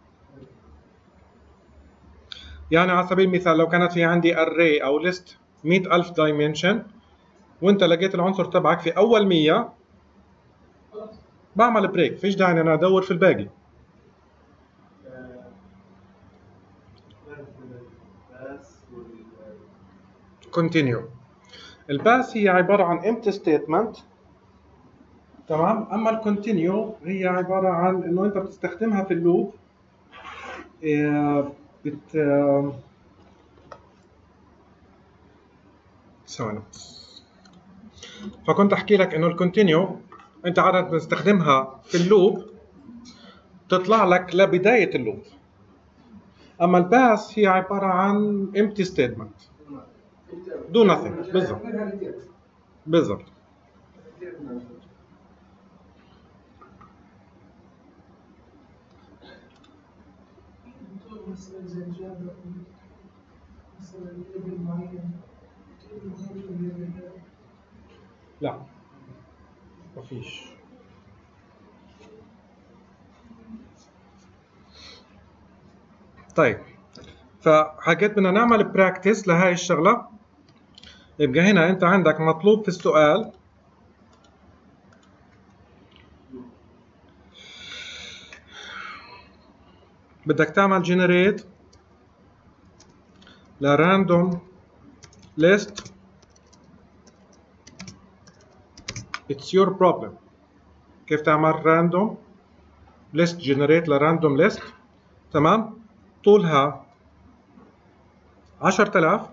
يعني على سبيل المثال لو كانت في عندي array او ليست مئة ألف دايمنشن وانت لقيت العنصر تبعك في اول مية، بعمل بريك، فيش داعي انا ادور في الباقي. كونتينيو. الباس هي عباره عن empty statement. تمام. اما الكونتينيو هي عباره عن انه انت بتستخدمها في اللوب. بت ثواني. فكنت احكي لك انه الكونتينيو انت عاده بتستخدمها في اللوب تطلع لك لبدايه اللوب. اما الباس هي عباره عن empty statement do nothing. بالضبط بالضبط. لا مفيش. طيب فحكيت بدنا نعمل براكتس لهاي الشغله. يبقى هنا انت عندك مطلوب في السؤال بدك تعمل generate ل random list. it's your problem. كيف تعمل random list generate ل random list؟ تمام. طولها عشرة آلاف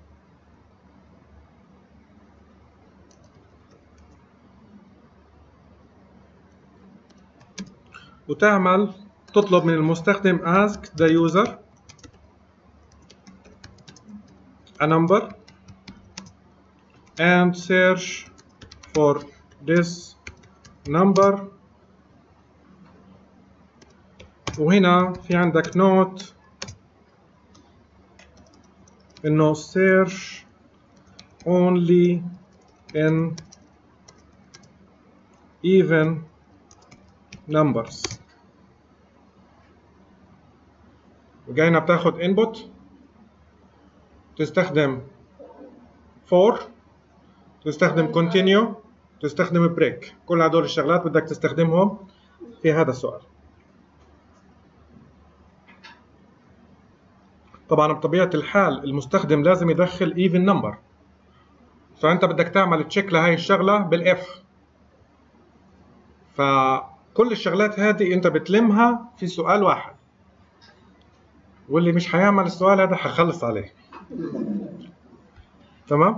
وتعمل تطلب من المستخدم ask the user a number and search for this number. وهنا في عندك نوت انه search only in even numbers. وجاينا بتاخد input تستخدم for تستخدم continue تستخدم break. كل هدول الشغلات بدك تستخدمهم في هذا السؤال. طبعا بطبيعة الحال المستخدم لازم يدخل even number، فأنت بدك تعمل تشيك لهي الشغلة بالإف. فكل الشغلات هذه أنت بتلمها في سؤال واحد، واللي مش هيعمل السؤال هذا هخلص عليه. تمام؟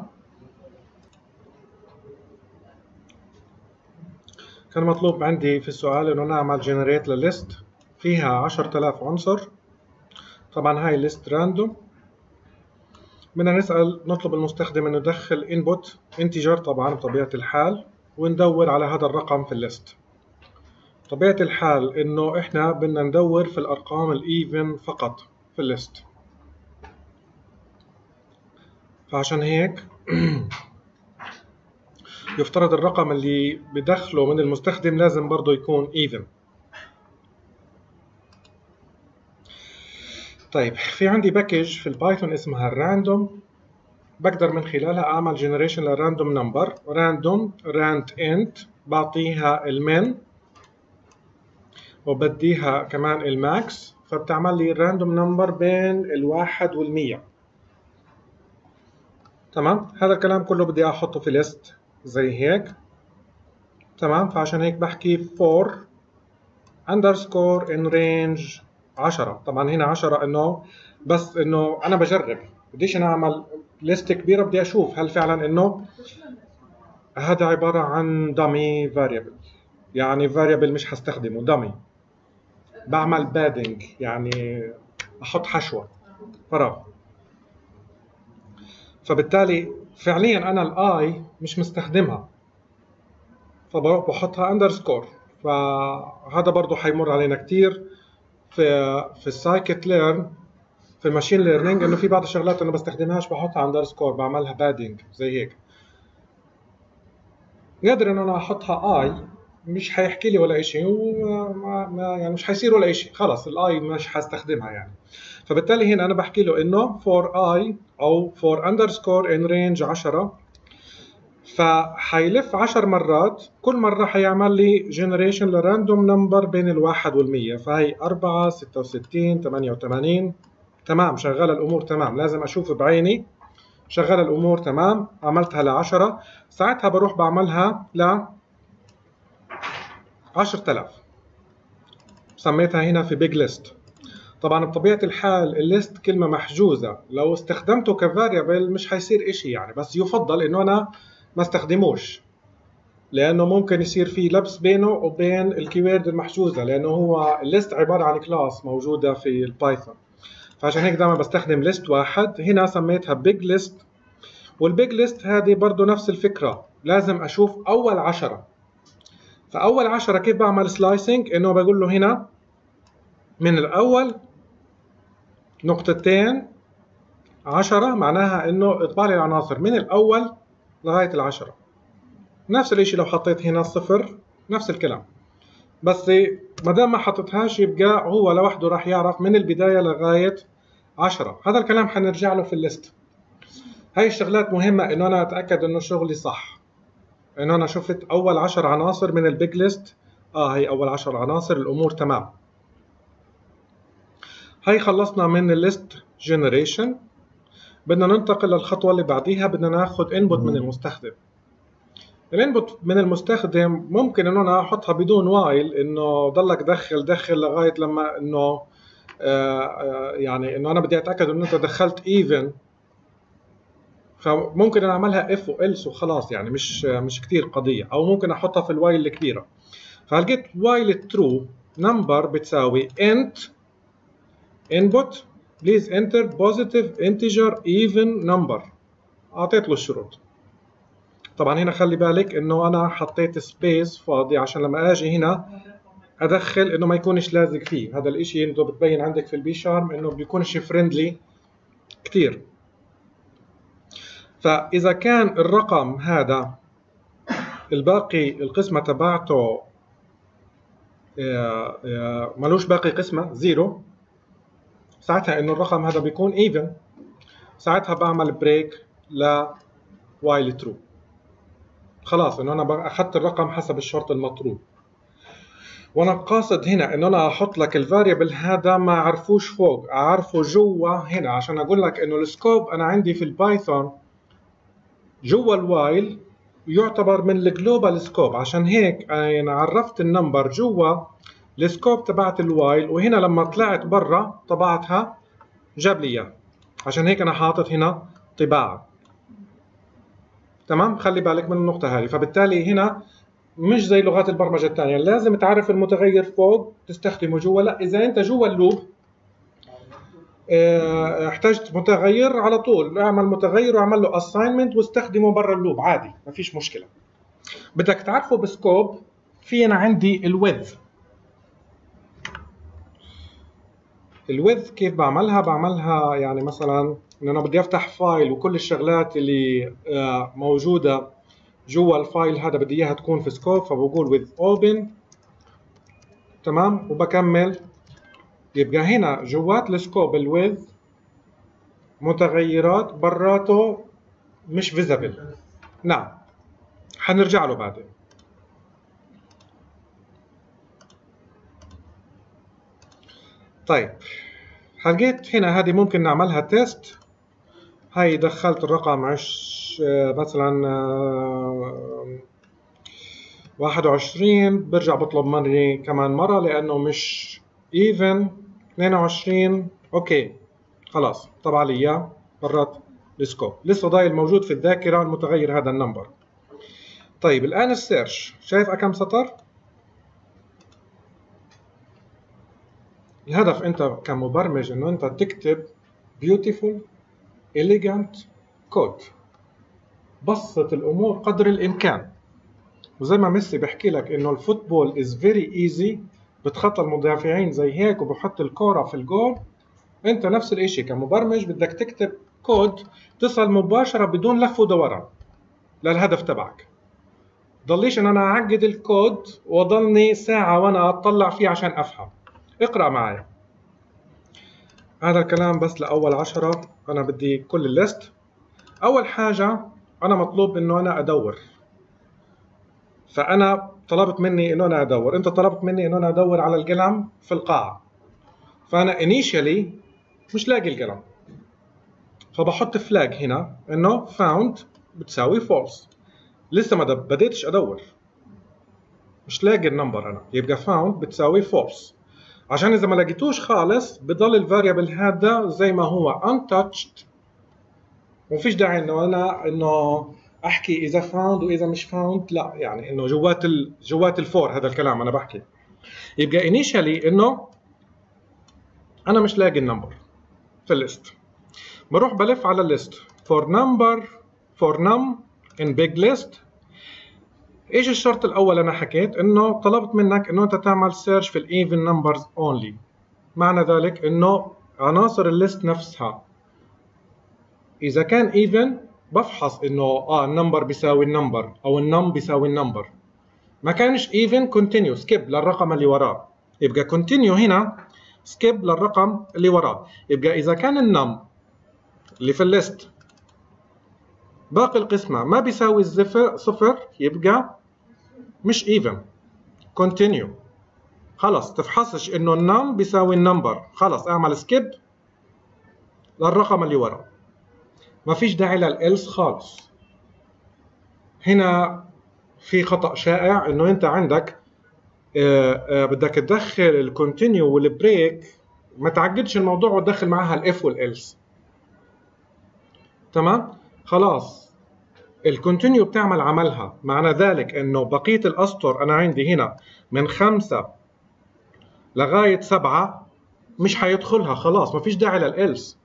كان مطلوب عندي في السؤال إنه نعمل generate لليست فيها عشرة آلاف عنصر. طبعا هاي ليست راندوم. بدنا نسأل نطلب المستخدم انه يدخل انبوت انتجر طبعا بطبيعة الحال، وندور على هذا الرقم في الليست. طبيعة الحال انه احنا بدنا ندور في الارقام الايفن فقط في الليست، فعشان هيك يفترض الرقم اللي بدخله من المستخدم لازم برضه يكون ايفن. طيب في عندي باكج في البايثون اسمها الراندوم، بقدر من خلالها اعمل جنريشن للراندوم نمبر. راندوم راند انت بعطيها المين وبديها كمان الماكس، فبتعمل لي الراندوم نمبر بين الواحد والمية. تمام. هذا الكلام كله بدي احطه في ليست زي هيك. تمام. فعشان هيك بحكي for underscore in range عشرة. طبعا هنا عشرة انه بس انه انا بجرب، بديش انا اعمل ليست كبيره، بدي اشوف هل فعلا انه هذا عباره عن dummy variable، يعني variable مش هستخدمه dummy. بعمل padding يعني احط حشوه فراغ، فبالتالي فعليا انا الاي مش مستخدمها، فبروح بحطها اندرسكور. فهذا برضه حيمر علينا كتير في في السايكت ليرن في الماشين ليرنينج، انه في بعض الشغلات انا بستخدمهاش بحطها اندرسكور، بعملها بادنج زي هيك. قادر انه انا احطها اي مش حيحكي لي ولا شيء، وما ما يعني مش حيصير ولا شيء، خلص الاي مش حستخدمها يعني. فبالتالي هنا انا بحكي له انه for i او for underscore in range عشرة، فحيلف عشر مرات، كل مرة حيعمل لي generation لراندوم نمبر بين الواحد والمية. فهي أربعة ستة وستين ثمانية وثمانين. تمام. شغالة الأمور تمام، لازم أشوف بعيني شغالة الأمور تمام. عملتها لعشرة، ساعتها بروح بعملها ل عشرة آلاف، سميتها هنا في big list. طبعا بطبيعة الحال الليست كلمة محجوزة، لو استخدمته كفاريبل مش حيصير إشي يعني، بس يفضل إنه أنا ما استخدموش، لأنه ممكن يصير في لبس بينه وبين الكيورد المحجوزة، لأنه هو الليست عبارة عن كلاس موجودة في البايثون. فعشان هيك دائما بستخدم ليست واحد. هنا سميتها بيج ليست، والبيج ليست هذه برضو نفس الفكرة، لازم أشوف أول عشرة. فأول عشرة كيف بعمل سلايسنج؟ إنه بقول له هنا من الأول نقطتين عشرة، معناها إنه اطبع لي العناصر من الأول لغاية العشرة. نفس الاشي لو حطيت هنا صفر نفس الكلام، بس ما دام ما حطيتهاش يبقى هو لوحده راح يعرف من البداية لغاية عشرة. هذا الكلام حنرجع له في الليست. هاي الشغلات مهمة انه انا اتأكد انه شغلي صح، انه انا شفت اول عشر عناصر من البيج ليست، اه هي اول عشر عناصر، الامور تمام. هاي خلصنا من الليست جنريشن. بدنا ننتقل للخطوة اللي بعديها، بدنا ناخد انبوت من المستخدم. الانبوت من المستخدم ممكن انه انا احطها بدون وايل، انه ضلك دخل دخل لغاية لما انه آه آه يعني انه انا بدي اتأكد انه انت دخلت ايفن، فممكن انا اعملها اف والس وخلاص، يعني مش مش كتير قضية. او ممكن احطها في الوايل الكبيرة. فلقيت وايل ترو نمبر بتساوي انت input please enter positive integer even number. اعطيت له الشروط. طبعا هنا خلي بالك انه انا حطيت سبيس فاضي عشان لما اجي هنا ادخل انه ما يكونش لازق فيه. هذا الاشي انه بتبين عندك في البي شارم انه بيكونش فريندلي كتير. فاذا كان الرقم هذا الباقي القسمة تبعته ملوش باقي قسمة زيرو، ساعتها انه الرقم هذا بيكون even، ساعتها بعمل بريك ل while true. خلاص انه انا اخذت الرقم حسب الشرط المطلوب. وانا قاصد هنا انه انا احط لك الفاريبل هذا ما اعرفوش فوق، اعرفه جوا هنا، عشان اقول لك انه السكوب انا عندي في البايثون جوا الوايل يعتبر من الجلوبال سكوب. عشان هيك انا عرفت النمبر جوا السكوب تبعت الوايل، وهنا لما طلعت برا طبعتها جاب لي اياه. عشان هيك انا حاطط هنا طباعة. تمام، خلي بالك من النقطة هذه. فبالتالي هنا مش زي لغات البرمجة الثانية لازم تعرف المتغير فوق تستخدمه جوا، لا إذا أنت جوا اللوب اه احتجت متغير على طول اعمل متغير واعمل له assignment واستخدمه برا اللوب عادي، ما فيش مشكلة. بدك تعرفه بسكوب، في أنا عندي الويدث. الويدث كيف بعملها؟ بعملها يعني مثلا ان انا بدي افتح فايل وكل الشغلات اللي موجوده جوا الفايل هذا بدي اياها تكون في سكوب، فبقول with open. تمام، وبكمل. يبقى هنا جوات السكوب الويدث متغيرات براته مش فيزبل. نعم، حنرجع له بعدين. طيب لقيت هنا هذه ممكن نعملها تيست. هاي دخلت الرقم عش مثلا واحد وعشرين، برجع بطلب مني كمان مرة لأنه مش even. اثنين وعشرين اوكي خلاص طبع لي اياه برات السكوب، لسه ضايل موجود في الذاكرة المتغير هذا النمبر. طيب الآن السيرش، شايف كم سطر؟ الهدف أنت كمبرمج إنه أنت تكتب beautiful elegant code، بسط الأمور قدر الإمكان. وزي ما ميسي بحكي لك إنه الفوتبول is very easy، بتخطى المدافعين زي هيك وبحط الكرة في الجول. أنت نفس الإشي كمبرمج بدك تكتب كود تصل مباشرة بدون لف ودوران للهدف تبعك. ضليش إن أنا أعقد الكود وضلني ساعة وأنا أطلع فيه عشان أفهم. اقرأ معي هذا الكلام بس لأول عشرة. أنا بدي كل الليست. أول حاجة أنا مطلوب إنه أنا أدور، فأنا طلبت مني إنه أنا أدور. أنت طلبت مني إنه أنا أدور على القلم في القاعة، فأنا initially مش لاقي القلم، فبحط فلاج هنا إنه found بتساوي false. لسه ما بديتش أدور، مش لاقي النمبر أنا، يبقى found بتساوي false. عشان إذا ما لقيتوش خالص بضل الفاريبل هذا زي ما هو untouched، ومفيش داعي إنه أنا إنه أحكي إذا found وإذا مش found، لا يعني إنه جوات ال جوات الفور هذا الكلام أنا بحكي. يبقى initially إنه أنا مش لاقي النمبر في الليست، بروح بلف على الليست for number for num in big list. ايش الشرط الاول؟ انا حكيت انه طلبت منك انه انت تعمل سيرش في الايفن نمبرز اونلي. معنى ذلك انه عناصر الليست نفسها اذا كان ايفن بفحص انه اه النمبر بيساوي النمبر او النم بيساوي النمبر. ما كانش ايفن كونتينيو سكيب للرقم اللي وراه. يبقى كونتينيو هنا سكيب للرقم اللي وراه. يبقى اذا كان النم اللي في الليست باقي القسمة ما بيساوي الصفر صفر يبقى مش even. continue. خلص تفحصش انه النم بيساوي النمبر، خلص اعمل سكيب للرقم اللي وراه. ما فيش داعي للإلس خالص. هنا في خطأ شائع انه انت عندك آآ آآ بدك تدخل الكونتينيو والبريك، ما تعقدش الموضوع وتدخل معاها الاف والإلس. تمام؟ خلاص الكونتينيو بتعمل عملها، معنى ذلك انه بقية الاسطر انا عندي هنا من خمسة لغاية سبعة مش حيدخلها، خلاص ما فيش داعي للإلس.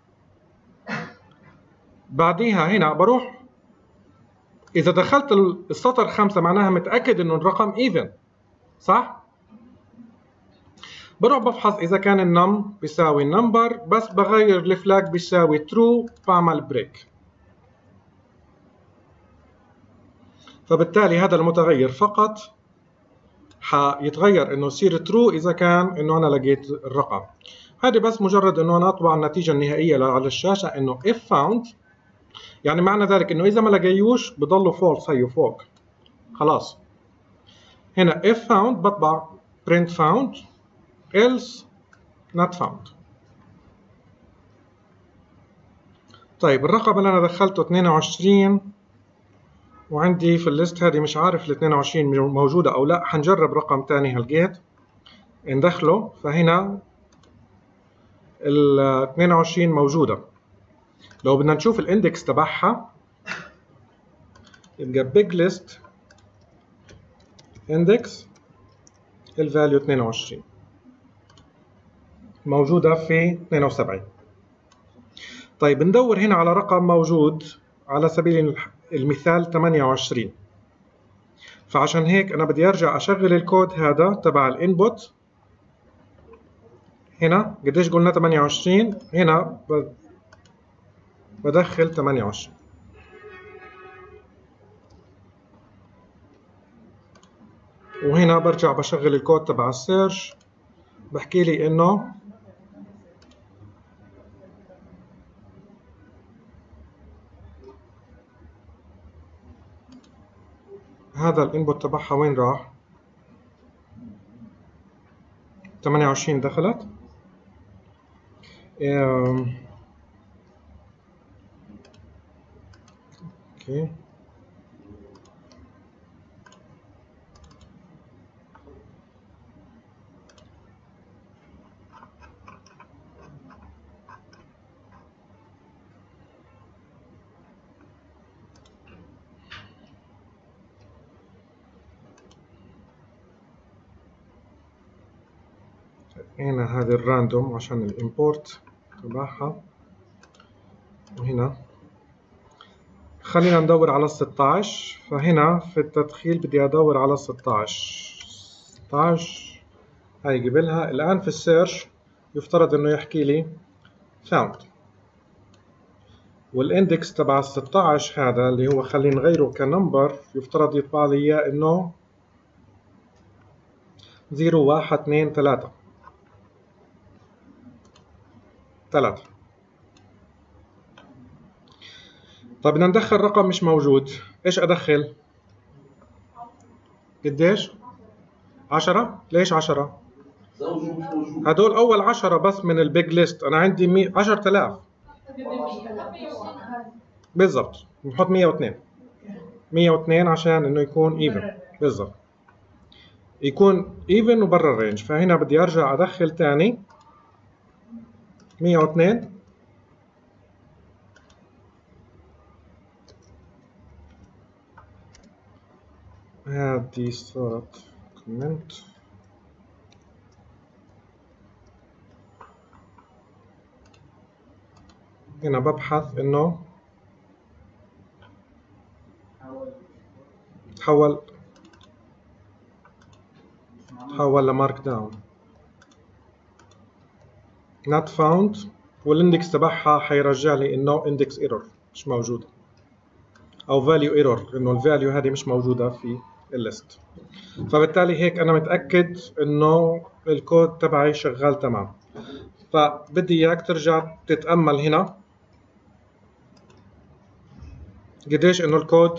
بعديها هنا بروح إذا دخلت السطر خمسة معناها متأكد إنه الرقم even، صح؟ بروح بفحص إذا كان النم بيساوي النمبر، بس بغير الفلاج بيساوي true بعمل بريك. فبالتالي هذا المتغير فقط حيتغير إنه يصير true إذا كان إنه أنا لقيت الرقم. هذه بس مجرد إنه أنا أطبع النتيجة النهائية على الشاشة إنه if found، يعني معنى ذلك انه اذا ما لقيوش بضلوا فولس هيو فوق. خلاص هنا if found بطبع print found else not found. طيب الرقم اللي انا دخلته اثنين وعشرين وعندي في الليست هذه مش عارف ال اثنين وعشرين موجودة او لا، حنجرب رقم ثاني هلقيت ندخله. فهنا ال اثنين وعشرين موجودة. لو بدنا نشوف الاندكس تبعها يبقى big list index الفاليو اثنين وعشرين موجودة في اثنين وسبعين. طيب ندور هنا على رقم موجود على سبيل المثال ثمانية وعشرين. فعشان هيك أنا بدي أرجع أشغل الكود هذا تبع الانبوت. هنا قديش قلنا ثمانية وعشرين، هنا بدخل ثمانية وعشرين. وهنا برجع بشغل الكود تبع السيرش، بحكي لي انه هذا الانبوت تبعها وين راح؟ ثمانية وعشرين دخلت. اوكي هنا هذه الراندوم عشان الامبورت تبعها. وهنا خلينا ندور على ستة عشر. فهنا في التدخيل بدي ادور على ستة عشر. ستة عشر هاي قبلها. الان في السيرش يفترض انه يحكي لي found، والاندكس تبع ال ستة عشر هذا اللي هو خلينا نغيره كنمبر يفترض يطبع لي اياه انه صفر واحد اثنين ثلاثة ثلاثة. طيب بدنا ندخل رقم مش موجود، ايش ادخل؟ قديش؟ عشرة؟ ليش عشرة؟ هدول اول عشرة بس من البيج ليست، انا عندي عشرة آلاف بالضبط. نحط مية واثنين مية واثنين عشان انه يكون ايفن بالضبط، يكون ايفن وبرا الرينج. فهنا بدي ارجع ادخل ثاني مية واثنين. هذه صارت كومنت. هنا ببحث انه تحول تحول لمارك داون not found، والاندكس تبعها حيرجع لي انه index error مش موجوده، او value error انه الفاليو هذه مش موجوده في الليست. فبالتالي هيك انا متاكد انه الكود تبعي شغال تمام. فبدي اياك ترجع تتامل هنا قديش انه الكود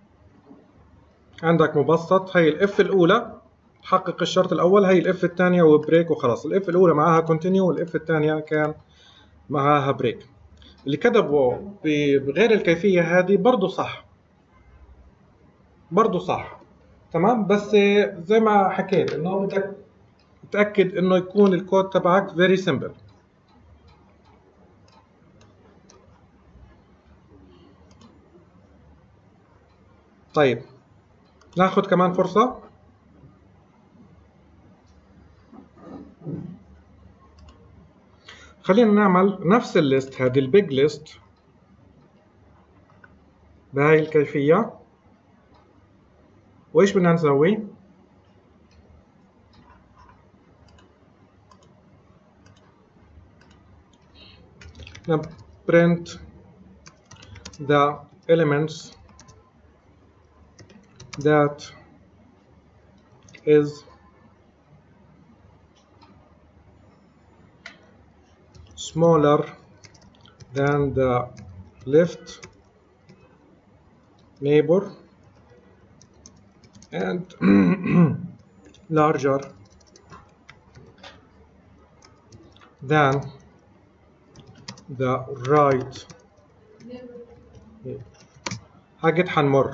عندك مبسط. هي الاف الاولى تحقق الشرط الاول، هي الاف الثانيه وبريك وخلاص. الاف الاولى معاها كونتينيو والاف الثانيه كان معاها بريك. اللي كتبوا بغير الكيفيه هذه برضه صح، برضه صح تمام، بس زي ما حكيت انه بدك تتاكد انه يكون الكود تبعك very simple. طيب ناخذ كمان فرصه. خلينا نعمل نفس الليست هذه البيج ليست بهاي الكيفيه. وايش بدنا نسوي؟ print the elements that is smaller than the left neighbor and larger than the right. حاجة حنمر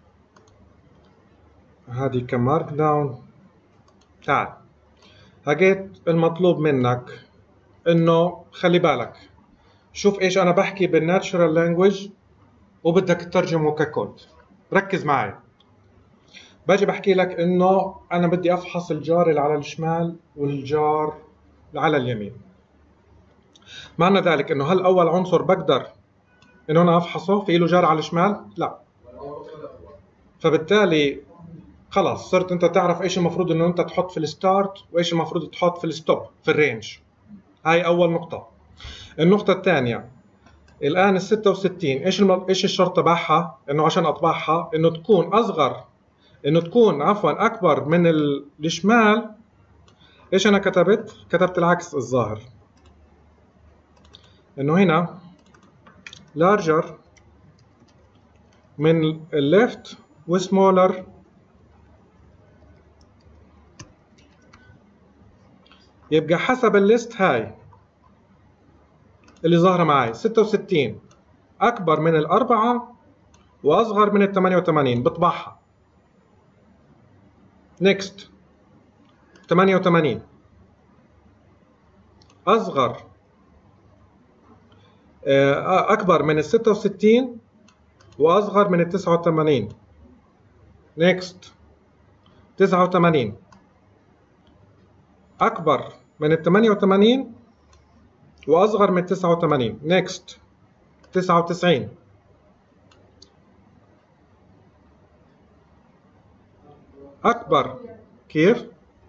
هذه كمارك داون. تعال حاجة المطلوب منك انه خلي بالك، شوف ايش انا بحكي بالناتشرال لانجويج وبدك تترجمه ككود. ركز معي. باجي بحكي لك انه انا بدي افحص الجار اللي على الشمال والجار اللي على اليمين. معنى ذلك انه هل اول عنصر بقدر انه انا افحصه في له جار على الشمال؟ لا. فبالتالي خلاص صرت انت تعرف ايش المفروض انه انت تحط في الستارت وايش المفروض تحط في الستوب في الرينج. هاي اول نقطة. النقطة الثانية، الان ال ستة وستين ايش الم... ايش الشرط تبعها؟ انه عشان اطبعها انه تكون اصغر، انه تكون عفوا اكبر من ال... الشمال. ايش انا كتبت؟ كتبت العكس الظاهر، انه هنا larger من الليفت وسمولر يبقى حسب الليست هاي اللي ظاهرة معي ستة وستين أكبر من الأربعة وأصغر من الثمانية وثمانين بطبعها. نيكست ثمانية وثمانين أصغر أكبر من الستة وستين وأصغر من التسعة وثمانين. نيكست تسعة وثمانين أكبر من الثمانية وثمانين وأصغر من التسعة وثمانين. نيكست تسعة وتسعين أكبر. كيف؟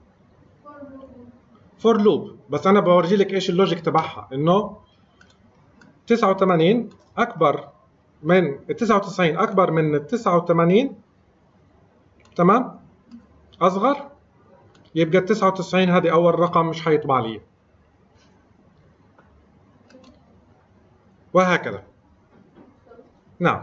فور لوب، بس أنا بورجي لك إيش اللوجيك تبعها، إنه تسعة وثمانين أكبر من التسعة وتسعين أكبر من التسعة وثمانين تمام؟ أصغر، يبقى التسعة وتسعين هذه أول رقم مش حيطبع لي، وهكذا. نعم.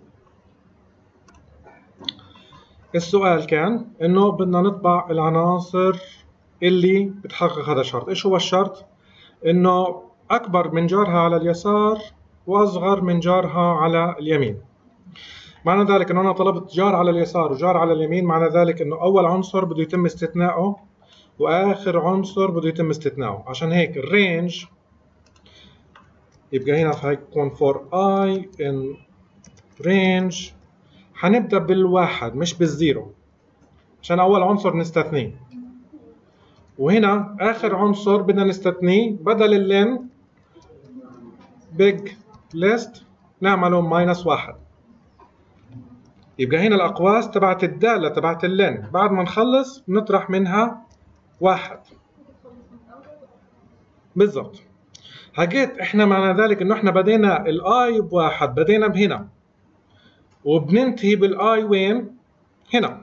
السؤال كان إنه بدنا نطبع العناصر اللي بتحقق هذا الشرط. إيش هو الشرط؟ إنه أكبر من جارها على اليسار وأصغر من جارها على اليمين. معنى ذلك إنه أنا طلبت جار على اليسار وجار على اليمين، معنى ذلك إنه أول عنصر بده يتم استثنائه وآخر عنصر بده يتم استثنائه. عشان هيك الرينج يبقى هنا حيكون for i in range حنبدأ بالواحد مش بالزيرو عشان أول عنصر نستثنيه، وهنا آخر عنصر بدنا نستثنيه بدل اللين big list نعمله ماينس واحد. يبقى هنا الأقواس تبعت الدالة تبعت اللين بعد ما نخلص نطرح منها واحد بالضبط. حكيت احنا معنى ذلك انه احنا بدينا الاي بواحد، بدينا بهنا وبننتهي بالاي وين؟ هنا.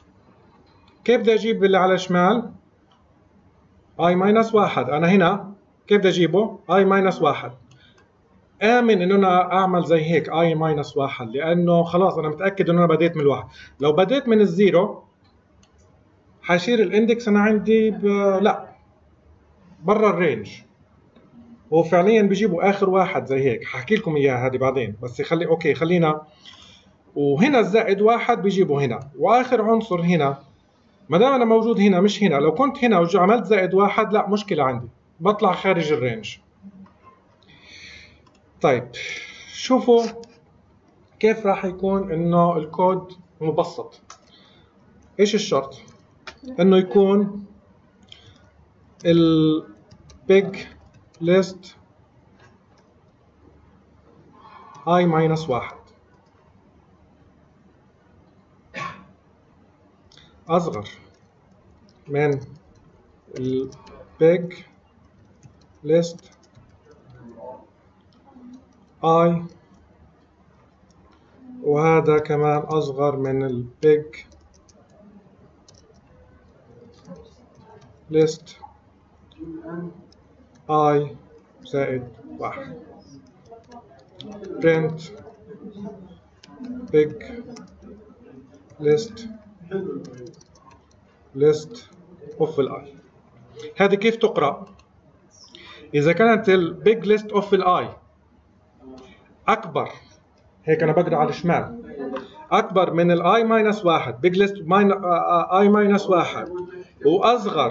كيف بدي اجيب اللي على الشمال؟ اي ماينس واحد. انا هنا كيف بدي اجيبه؟ اي ماينس واحد. آمن إنه أنا أعمل زي هيك اي ماينس واحد، لأنه خلاص أنا متأكد إنه أنا بديت من الواحد. لو بديت من الزيرو حيصير الاندكس أنا عندي ب... لا برا الرينج، وفعليا بيجيبوا آخر واحد زي هيك. ححكي لكم إياها هذه بعدين، بس خلي أوكي خلينا. وهنا الزائد واحد بيجيبوا هنا، وآخر عنصر هنا. ما دام أنا موجود هنا مش هنا، لو كنت هنا وعملت زائد واحد لا مشكلة عندي، بطلع خارج الرينج. طيب شوفوا كيف راح يكون انه الكود مبسط. ايش الشرط؟ انه يكون ال big list i minus واحد اصغر من ال big list i، وهذا كمان اصغر من ال big list i زائد واحد. print big list list of الاي. هذه كيف تقرأ؟ إذا كانت ال big list of الاي أكبر، هيك أنا بقرأ على الشمال، أكبر من ال i minus واحد، big list i minus واحد، وأصغر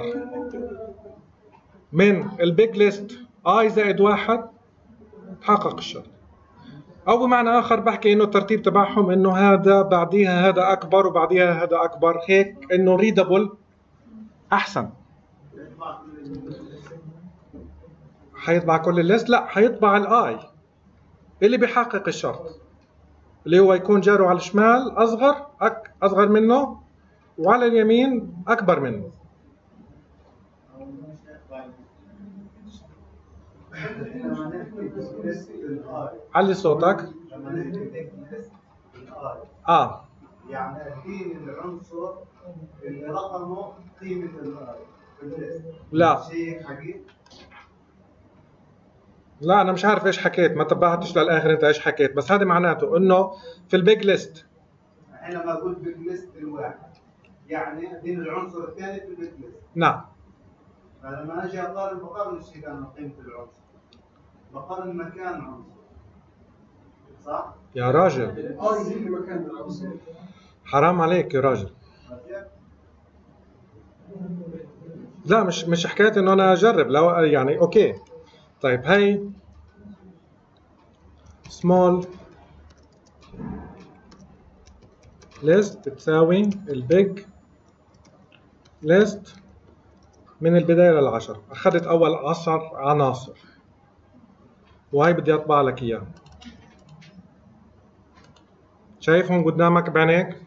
من ال big list i زائد واحد، تحقق الشرط. أو بمعنى آخر بحكي إنه الترتيب تبعهم إنه هذا بعديها هذا أكبر وبعديها هذا أكبر، هيك إنه readable أحسن. حيطبع كل الليست؟ لا، حيطبع الاي اللي بيحقق الشرط، اللي هو يكون جاره على الشمال اصغر أك اصغر منه، وعلى اليمين اكبر منه. علي صوتك. اه يعني اديني العنصر اللي رقمه قيمه الاي. لا شيء حقيقي؟ لا انا مش عارف ايش حكيت، ما تبعتش للاخر انت ايش حكيت، بس هذا معناته انه في البيج ليست، حينما اقول بيج ليست الواحد يعني اديني العنصر الثاني في البيج ليست. نعم. فلما اجي اقارن بقارن الشيء كان قيمه العنصر، بقارن مكان عنصر، صح؟ يا راجل اه يجي مكان العنصر. حرام عليك يا راجل. لا مش مش حكايه انه انا اجرب، لو يعني اوكي. طيب هي small list بتساوي البيج list من البداية للعشر. أخذت أول عشر عناصر، وهي بدي أطبع لك إياها. شايفهم قدامك بعينيك؟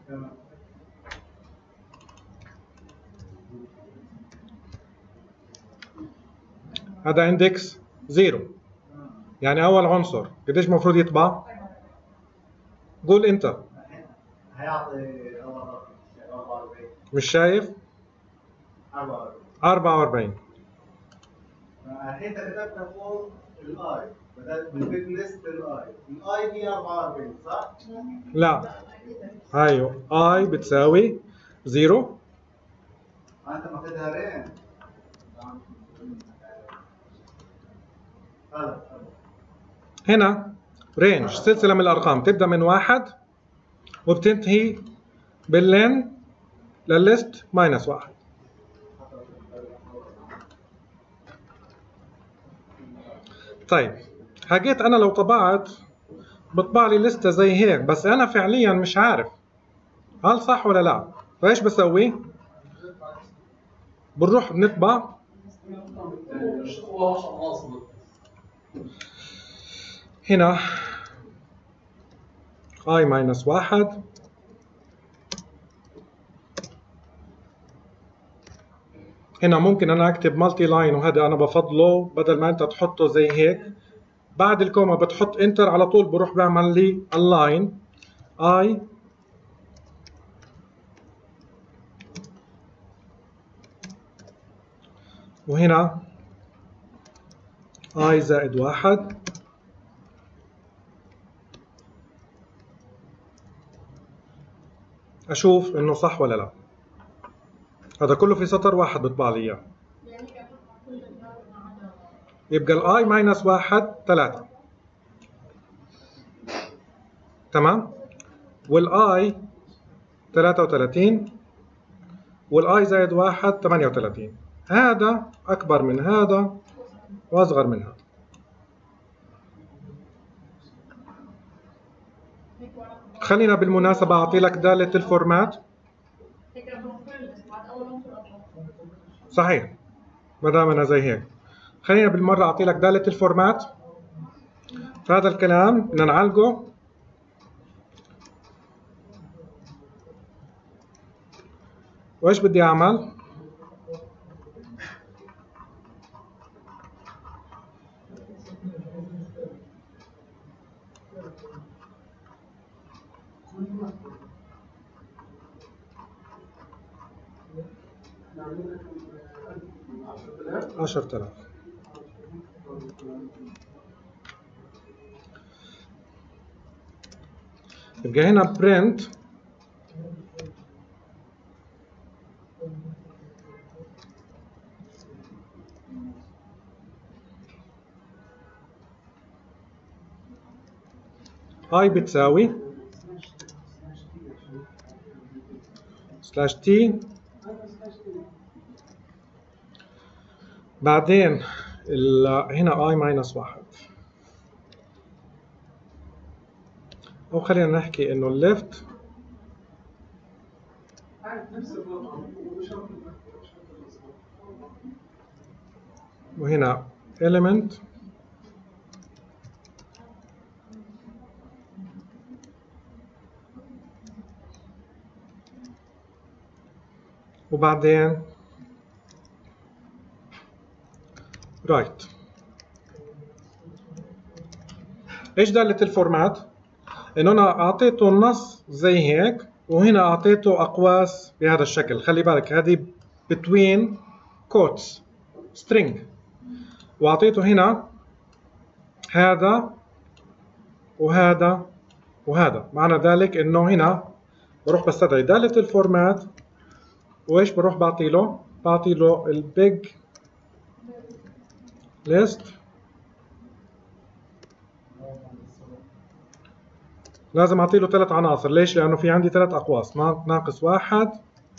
هذا اندكس زيرو، يعني أول عنصر قديش المفروض يطبع؟ قول أنت. هيعطي أربعة وأربعين. مش شايف؟ أربعة وأربعين. الحين كتبتها فوق الاي، بدأت بالبيج ليست الاي، الاي هي أربعة وأربعين صح؟ لا هاي اي بتساوي زيرو. انت ماخذها رين. هنا رينج سلسلة من الأرقام تبدأ من واحد وبتنتهي باللين للليست ماينس واحد. طيب حكيت أنا لو طبعت بطبع لي لستة زي هيك، بس أنا فعليا مش عارف هل صح ولا لا. فإيش بسوي؟ بنروح بنطبع هنا i ماينس واحد، هنا ممكن أنا أكتب مالتي لاين، وهذا أنا بفضله بدل ما أنت تحطه زي هيك بعد الكوما بتحط انتر على طول، بروح بعمل لي اللاين i وهنا I زائد واحد أشوف إنه صح ولا لا. هذا كله في سطر واحد بطبع لي إياه. يبقى ال I ماينس واحد ثلاثة. تمام؟ وال I ثلاثة وثلاثين وال I زائد واحد ثمانية وثلاثين. هذا أكبر من هذا وأصغر من هذا. خلينا بالمناسبة أعطي لك دالة الفورمات. صحيح، ما دام أنا زي هيك. خلينا بالمرة أعطي لك دالة الفورمات. فهذا الكلام بدنا نعالجه. وإيش بدي أعمل؟ عشرة آلاف. يبقى هنا print I بتساوي سلاش تي، بعدين هنا I ماينس واحد، أو خلينا نحكي إنه الليفت وهنا element وبعدين رايت. ايش دالة الفورمات؟ انه انا اعطيته النص زي هيك وهنا اعطيته اقواس بهذا الشكل. خلي بالك هذه between quotes string، واعطيته هنا هذا وهذا وهذا. معنى ذلك انه هنا بروح بستدعي دالة الفورمات وايش بروح بعطي له؟ بعطي له البيج list. لازم اعطي له ثلاث عناصر. ليش؟ لانه في عندي ثلاث اقواس ناقص واحد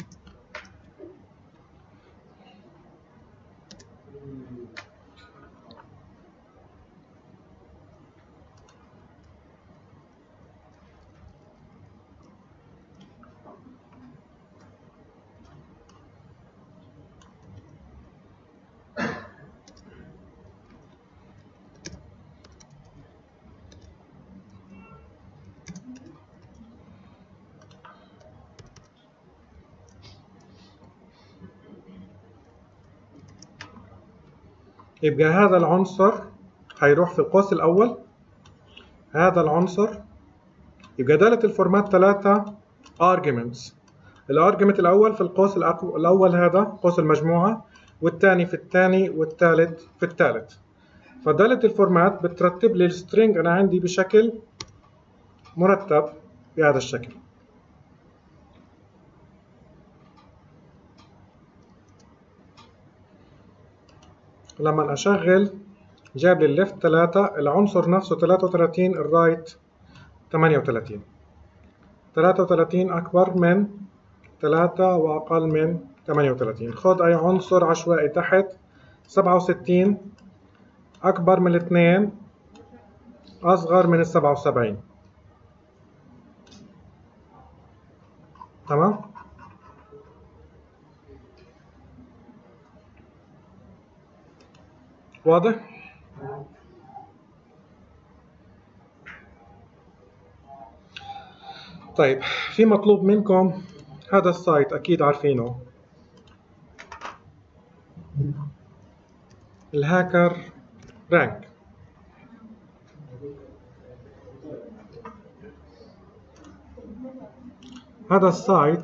يبقى هذا العنصر هيروح في القوس الأول. هذا العنصر يبقى دالة الفورمات ثلاثة arguments. الارجيومنت الأول في القوس الأول هذا قوس المجموعة، والثاني في الثاني، والثالث في الثالث. فدالة الفورمات بترتب لي السترينج أنا عندي بشكل مرتب بهذا الشكل. لما أشغل جاب لي الليفت ثلاثة، العنصر نفسه ثلاثة وثلاثين، الرايت ثمانية وثلاثين. ثلاثة وثلاثين أكبر من ثلاثة وأقل من ثمانية وثلاثين. خذ أي عنصر عشوائي تحت. سبعة وستين أكبر من الاثنين أصغر من السبعة وسبعين. تمام؟ واضح؟ طيب في مطلوب منكم هذا السايت أكيد عارفينه، الهاكر رانك. هذا السايت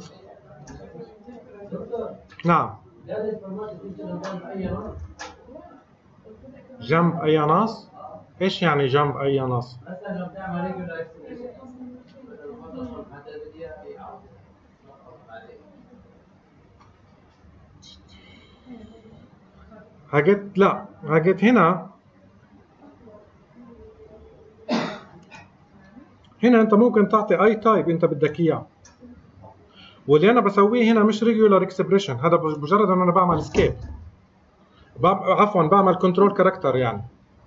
نعم جنب اي نص؟ ايش يعني جنب اي نص؟ مثلا لو بتعمل ريجولار اكسبريشن الفوتوشوب حتى البديهة في عرض بعدين. هاجت لا هاجت هنا هنا انت ممكن تعطي اي تايب انت بدك اياه، واللي انا بسويه هنا مش ريجولار اكسبريشن، هذا مجرد ان انا بعمل سكيب، عفوا بعمل كنترول كاركتر. يعني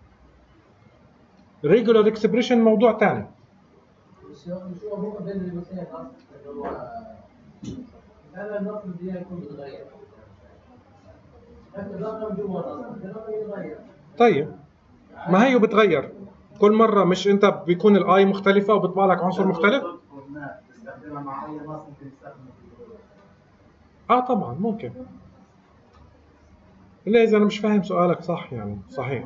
ريجولار اكسبريشن موضوع ثاني. شو شو هو بين النصين اصلا اللي هو هذا النص بدي يكون متغير. لكن الرقم جوا النص الرقم يتغير. طيب ما هي بتغير كل مره، مش انت بيكون الاي مختلفه وبيطبع لك عنصر مختلف؟ تستخدمها مع اي نص ممكن تستخدمها في اه طبعا ممكن. الا اذا انا مش فاهم سؤالك صح. يعني صحيح.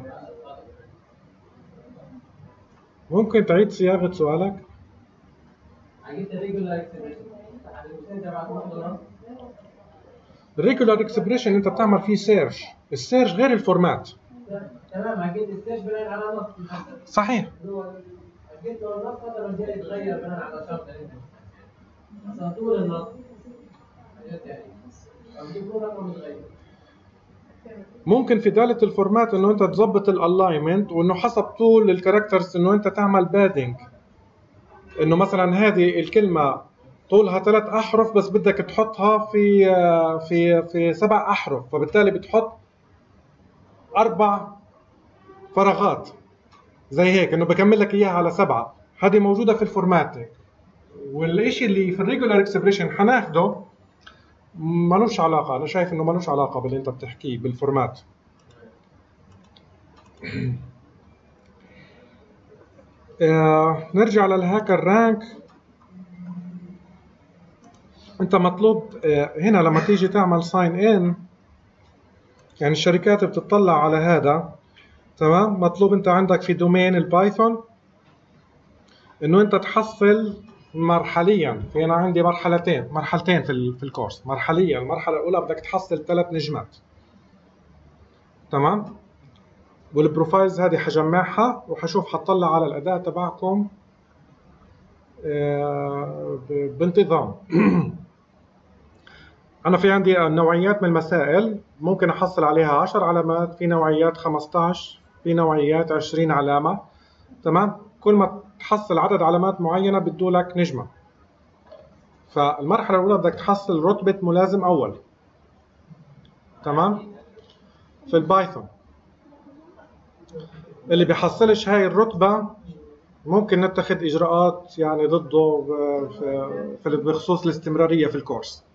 ممكن تعيد صياغه سؤالك؟ عجبت الريجولار اكسبريشن انت بعد نص. الريجولار اكسبريشن انت بتعمل فيه سيرش، السيرش غير الفورمات. تمام. عجبت السيرش بناء على نص. صحيح. عجبت النص هذا بدي يتغير بناء على شرط انت اصلا طول النص يعني او يكون رقم متغير. ممكن في دالة الفورمات انه انت تظبط الالاينمنت، وانه حسب طول الكاركترز انه انت تعمل بادنج، انه مثلا هذه الكلمة طولها ثلاث احرف بس بدك تحطها في في في سبع احرف، فبالتالي بتحط اربع فراغات زي هيك، انه بكمل لك اياها على سبعة. هذه موجودة في الفورمات. والشيء اللي في الريجولار اكسبريشن حناخده ملوش علاقة، أنا شايف إنه ملوش علاقة باللي أنت بتحكيه بالفورمات. آه نرجع للهاكر رانك. أنت مطلوب آه هنا لما تيجي تعمل ساين إن، يعني الشركات بتطلع على هذا، تمام؟ مطلوب أنت عندك في دومين البايثون إنه أنت تحصل مرحليا. في أنا عندي مرحلتين مرحلتين في في الكورس. مرحليا المرحلة الأولى بدك تحصل ثلاث نجمات، تمام؟ والبروفايلز هذه حجمعها وحشوف حطلع على الأداء تبعكم بانتظام. أنا في عندي نوعيات من المسائل ممكن أحصل عليها عشر علامات، في نوعيات خمسة عشر، في نوعيات عشرين علامة، تمام؟ كل ما تحصل عدد علامات معينة بدو لك نجمة. فالمرحلة الأولى بدك تحصل رتبة ملازم أول، تمام؟ في البايثون اللي بيحصلش هاي الرتبة ممكن نتخذ إجراءات يعني ضده في بخصوص الاستمرارية في الكورس.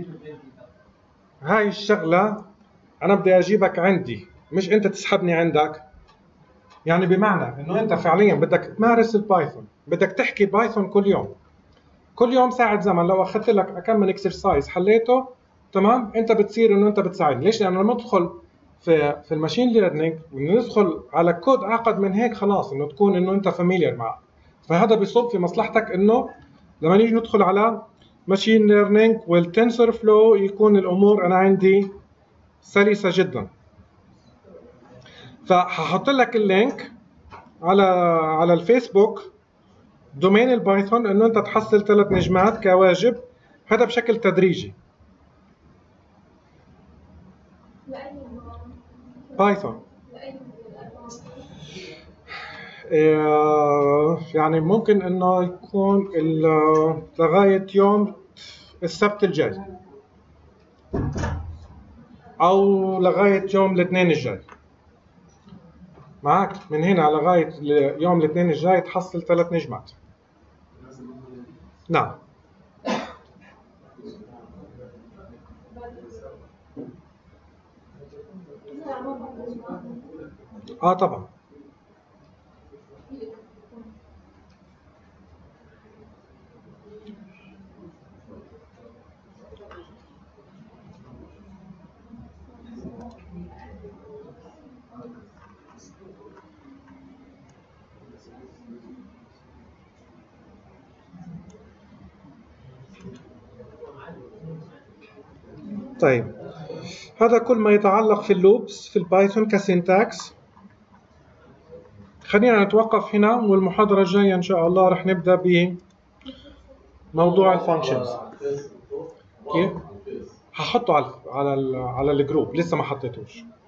هاي الشغلة أنا بدي أجيبك عندي، مش أنت تسحبني عندك. يعني بمعنى إنه أنت فعليا بدك تمارس البايثون، بدك تحكي بايثون كل يوم، كل يوم ساعة زمن. لو أخذت لك كم من إكسرسايز حليته، تمام؟ أنت بتصير إنه أنت بتساعدني. ليش؟ لأن لما ندخل في في الماشين ليرنينج وندخل على كود اعقد من هيك، خلاص انه تكون انه انت فاميليار معه. فهذا بيصب في مصلحتك انه لما نيجي ندخل على ماشين ليرنينج والتنسور فلو يكون الامور انا عندي سلسه جدا. فهحط لك اللينك على على الفيسبوك دومين البايثون انه انت تحصل ثلاث نجمات كواجب، هذا بشكل تدريجي. بايثون يعني ممكن انه يكون لغاية يوم السبت الجاي او لغاية يوم الاثنين الجاي. معك من هنا لغاية يوم الاثنين الجاي تحصل ثلاث نجمات. نعم. اه طبعا. طيب هذا كل ما يتعلق في اللوبس في البايثون كسينتاكس. خلينا نتوقف هنا، والمحاضرة الجاية إن شاء الله رح نبدأ بموضوع الفانكشنز. كيف؟ هحطه على على على الجروب، لسه ما حطيتوش.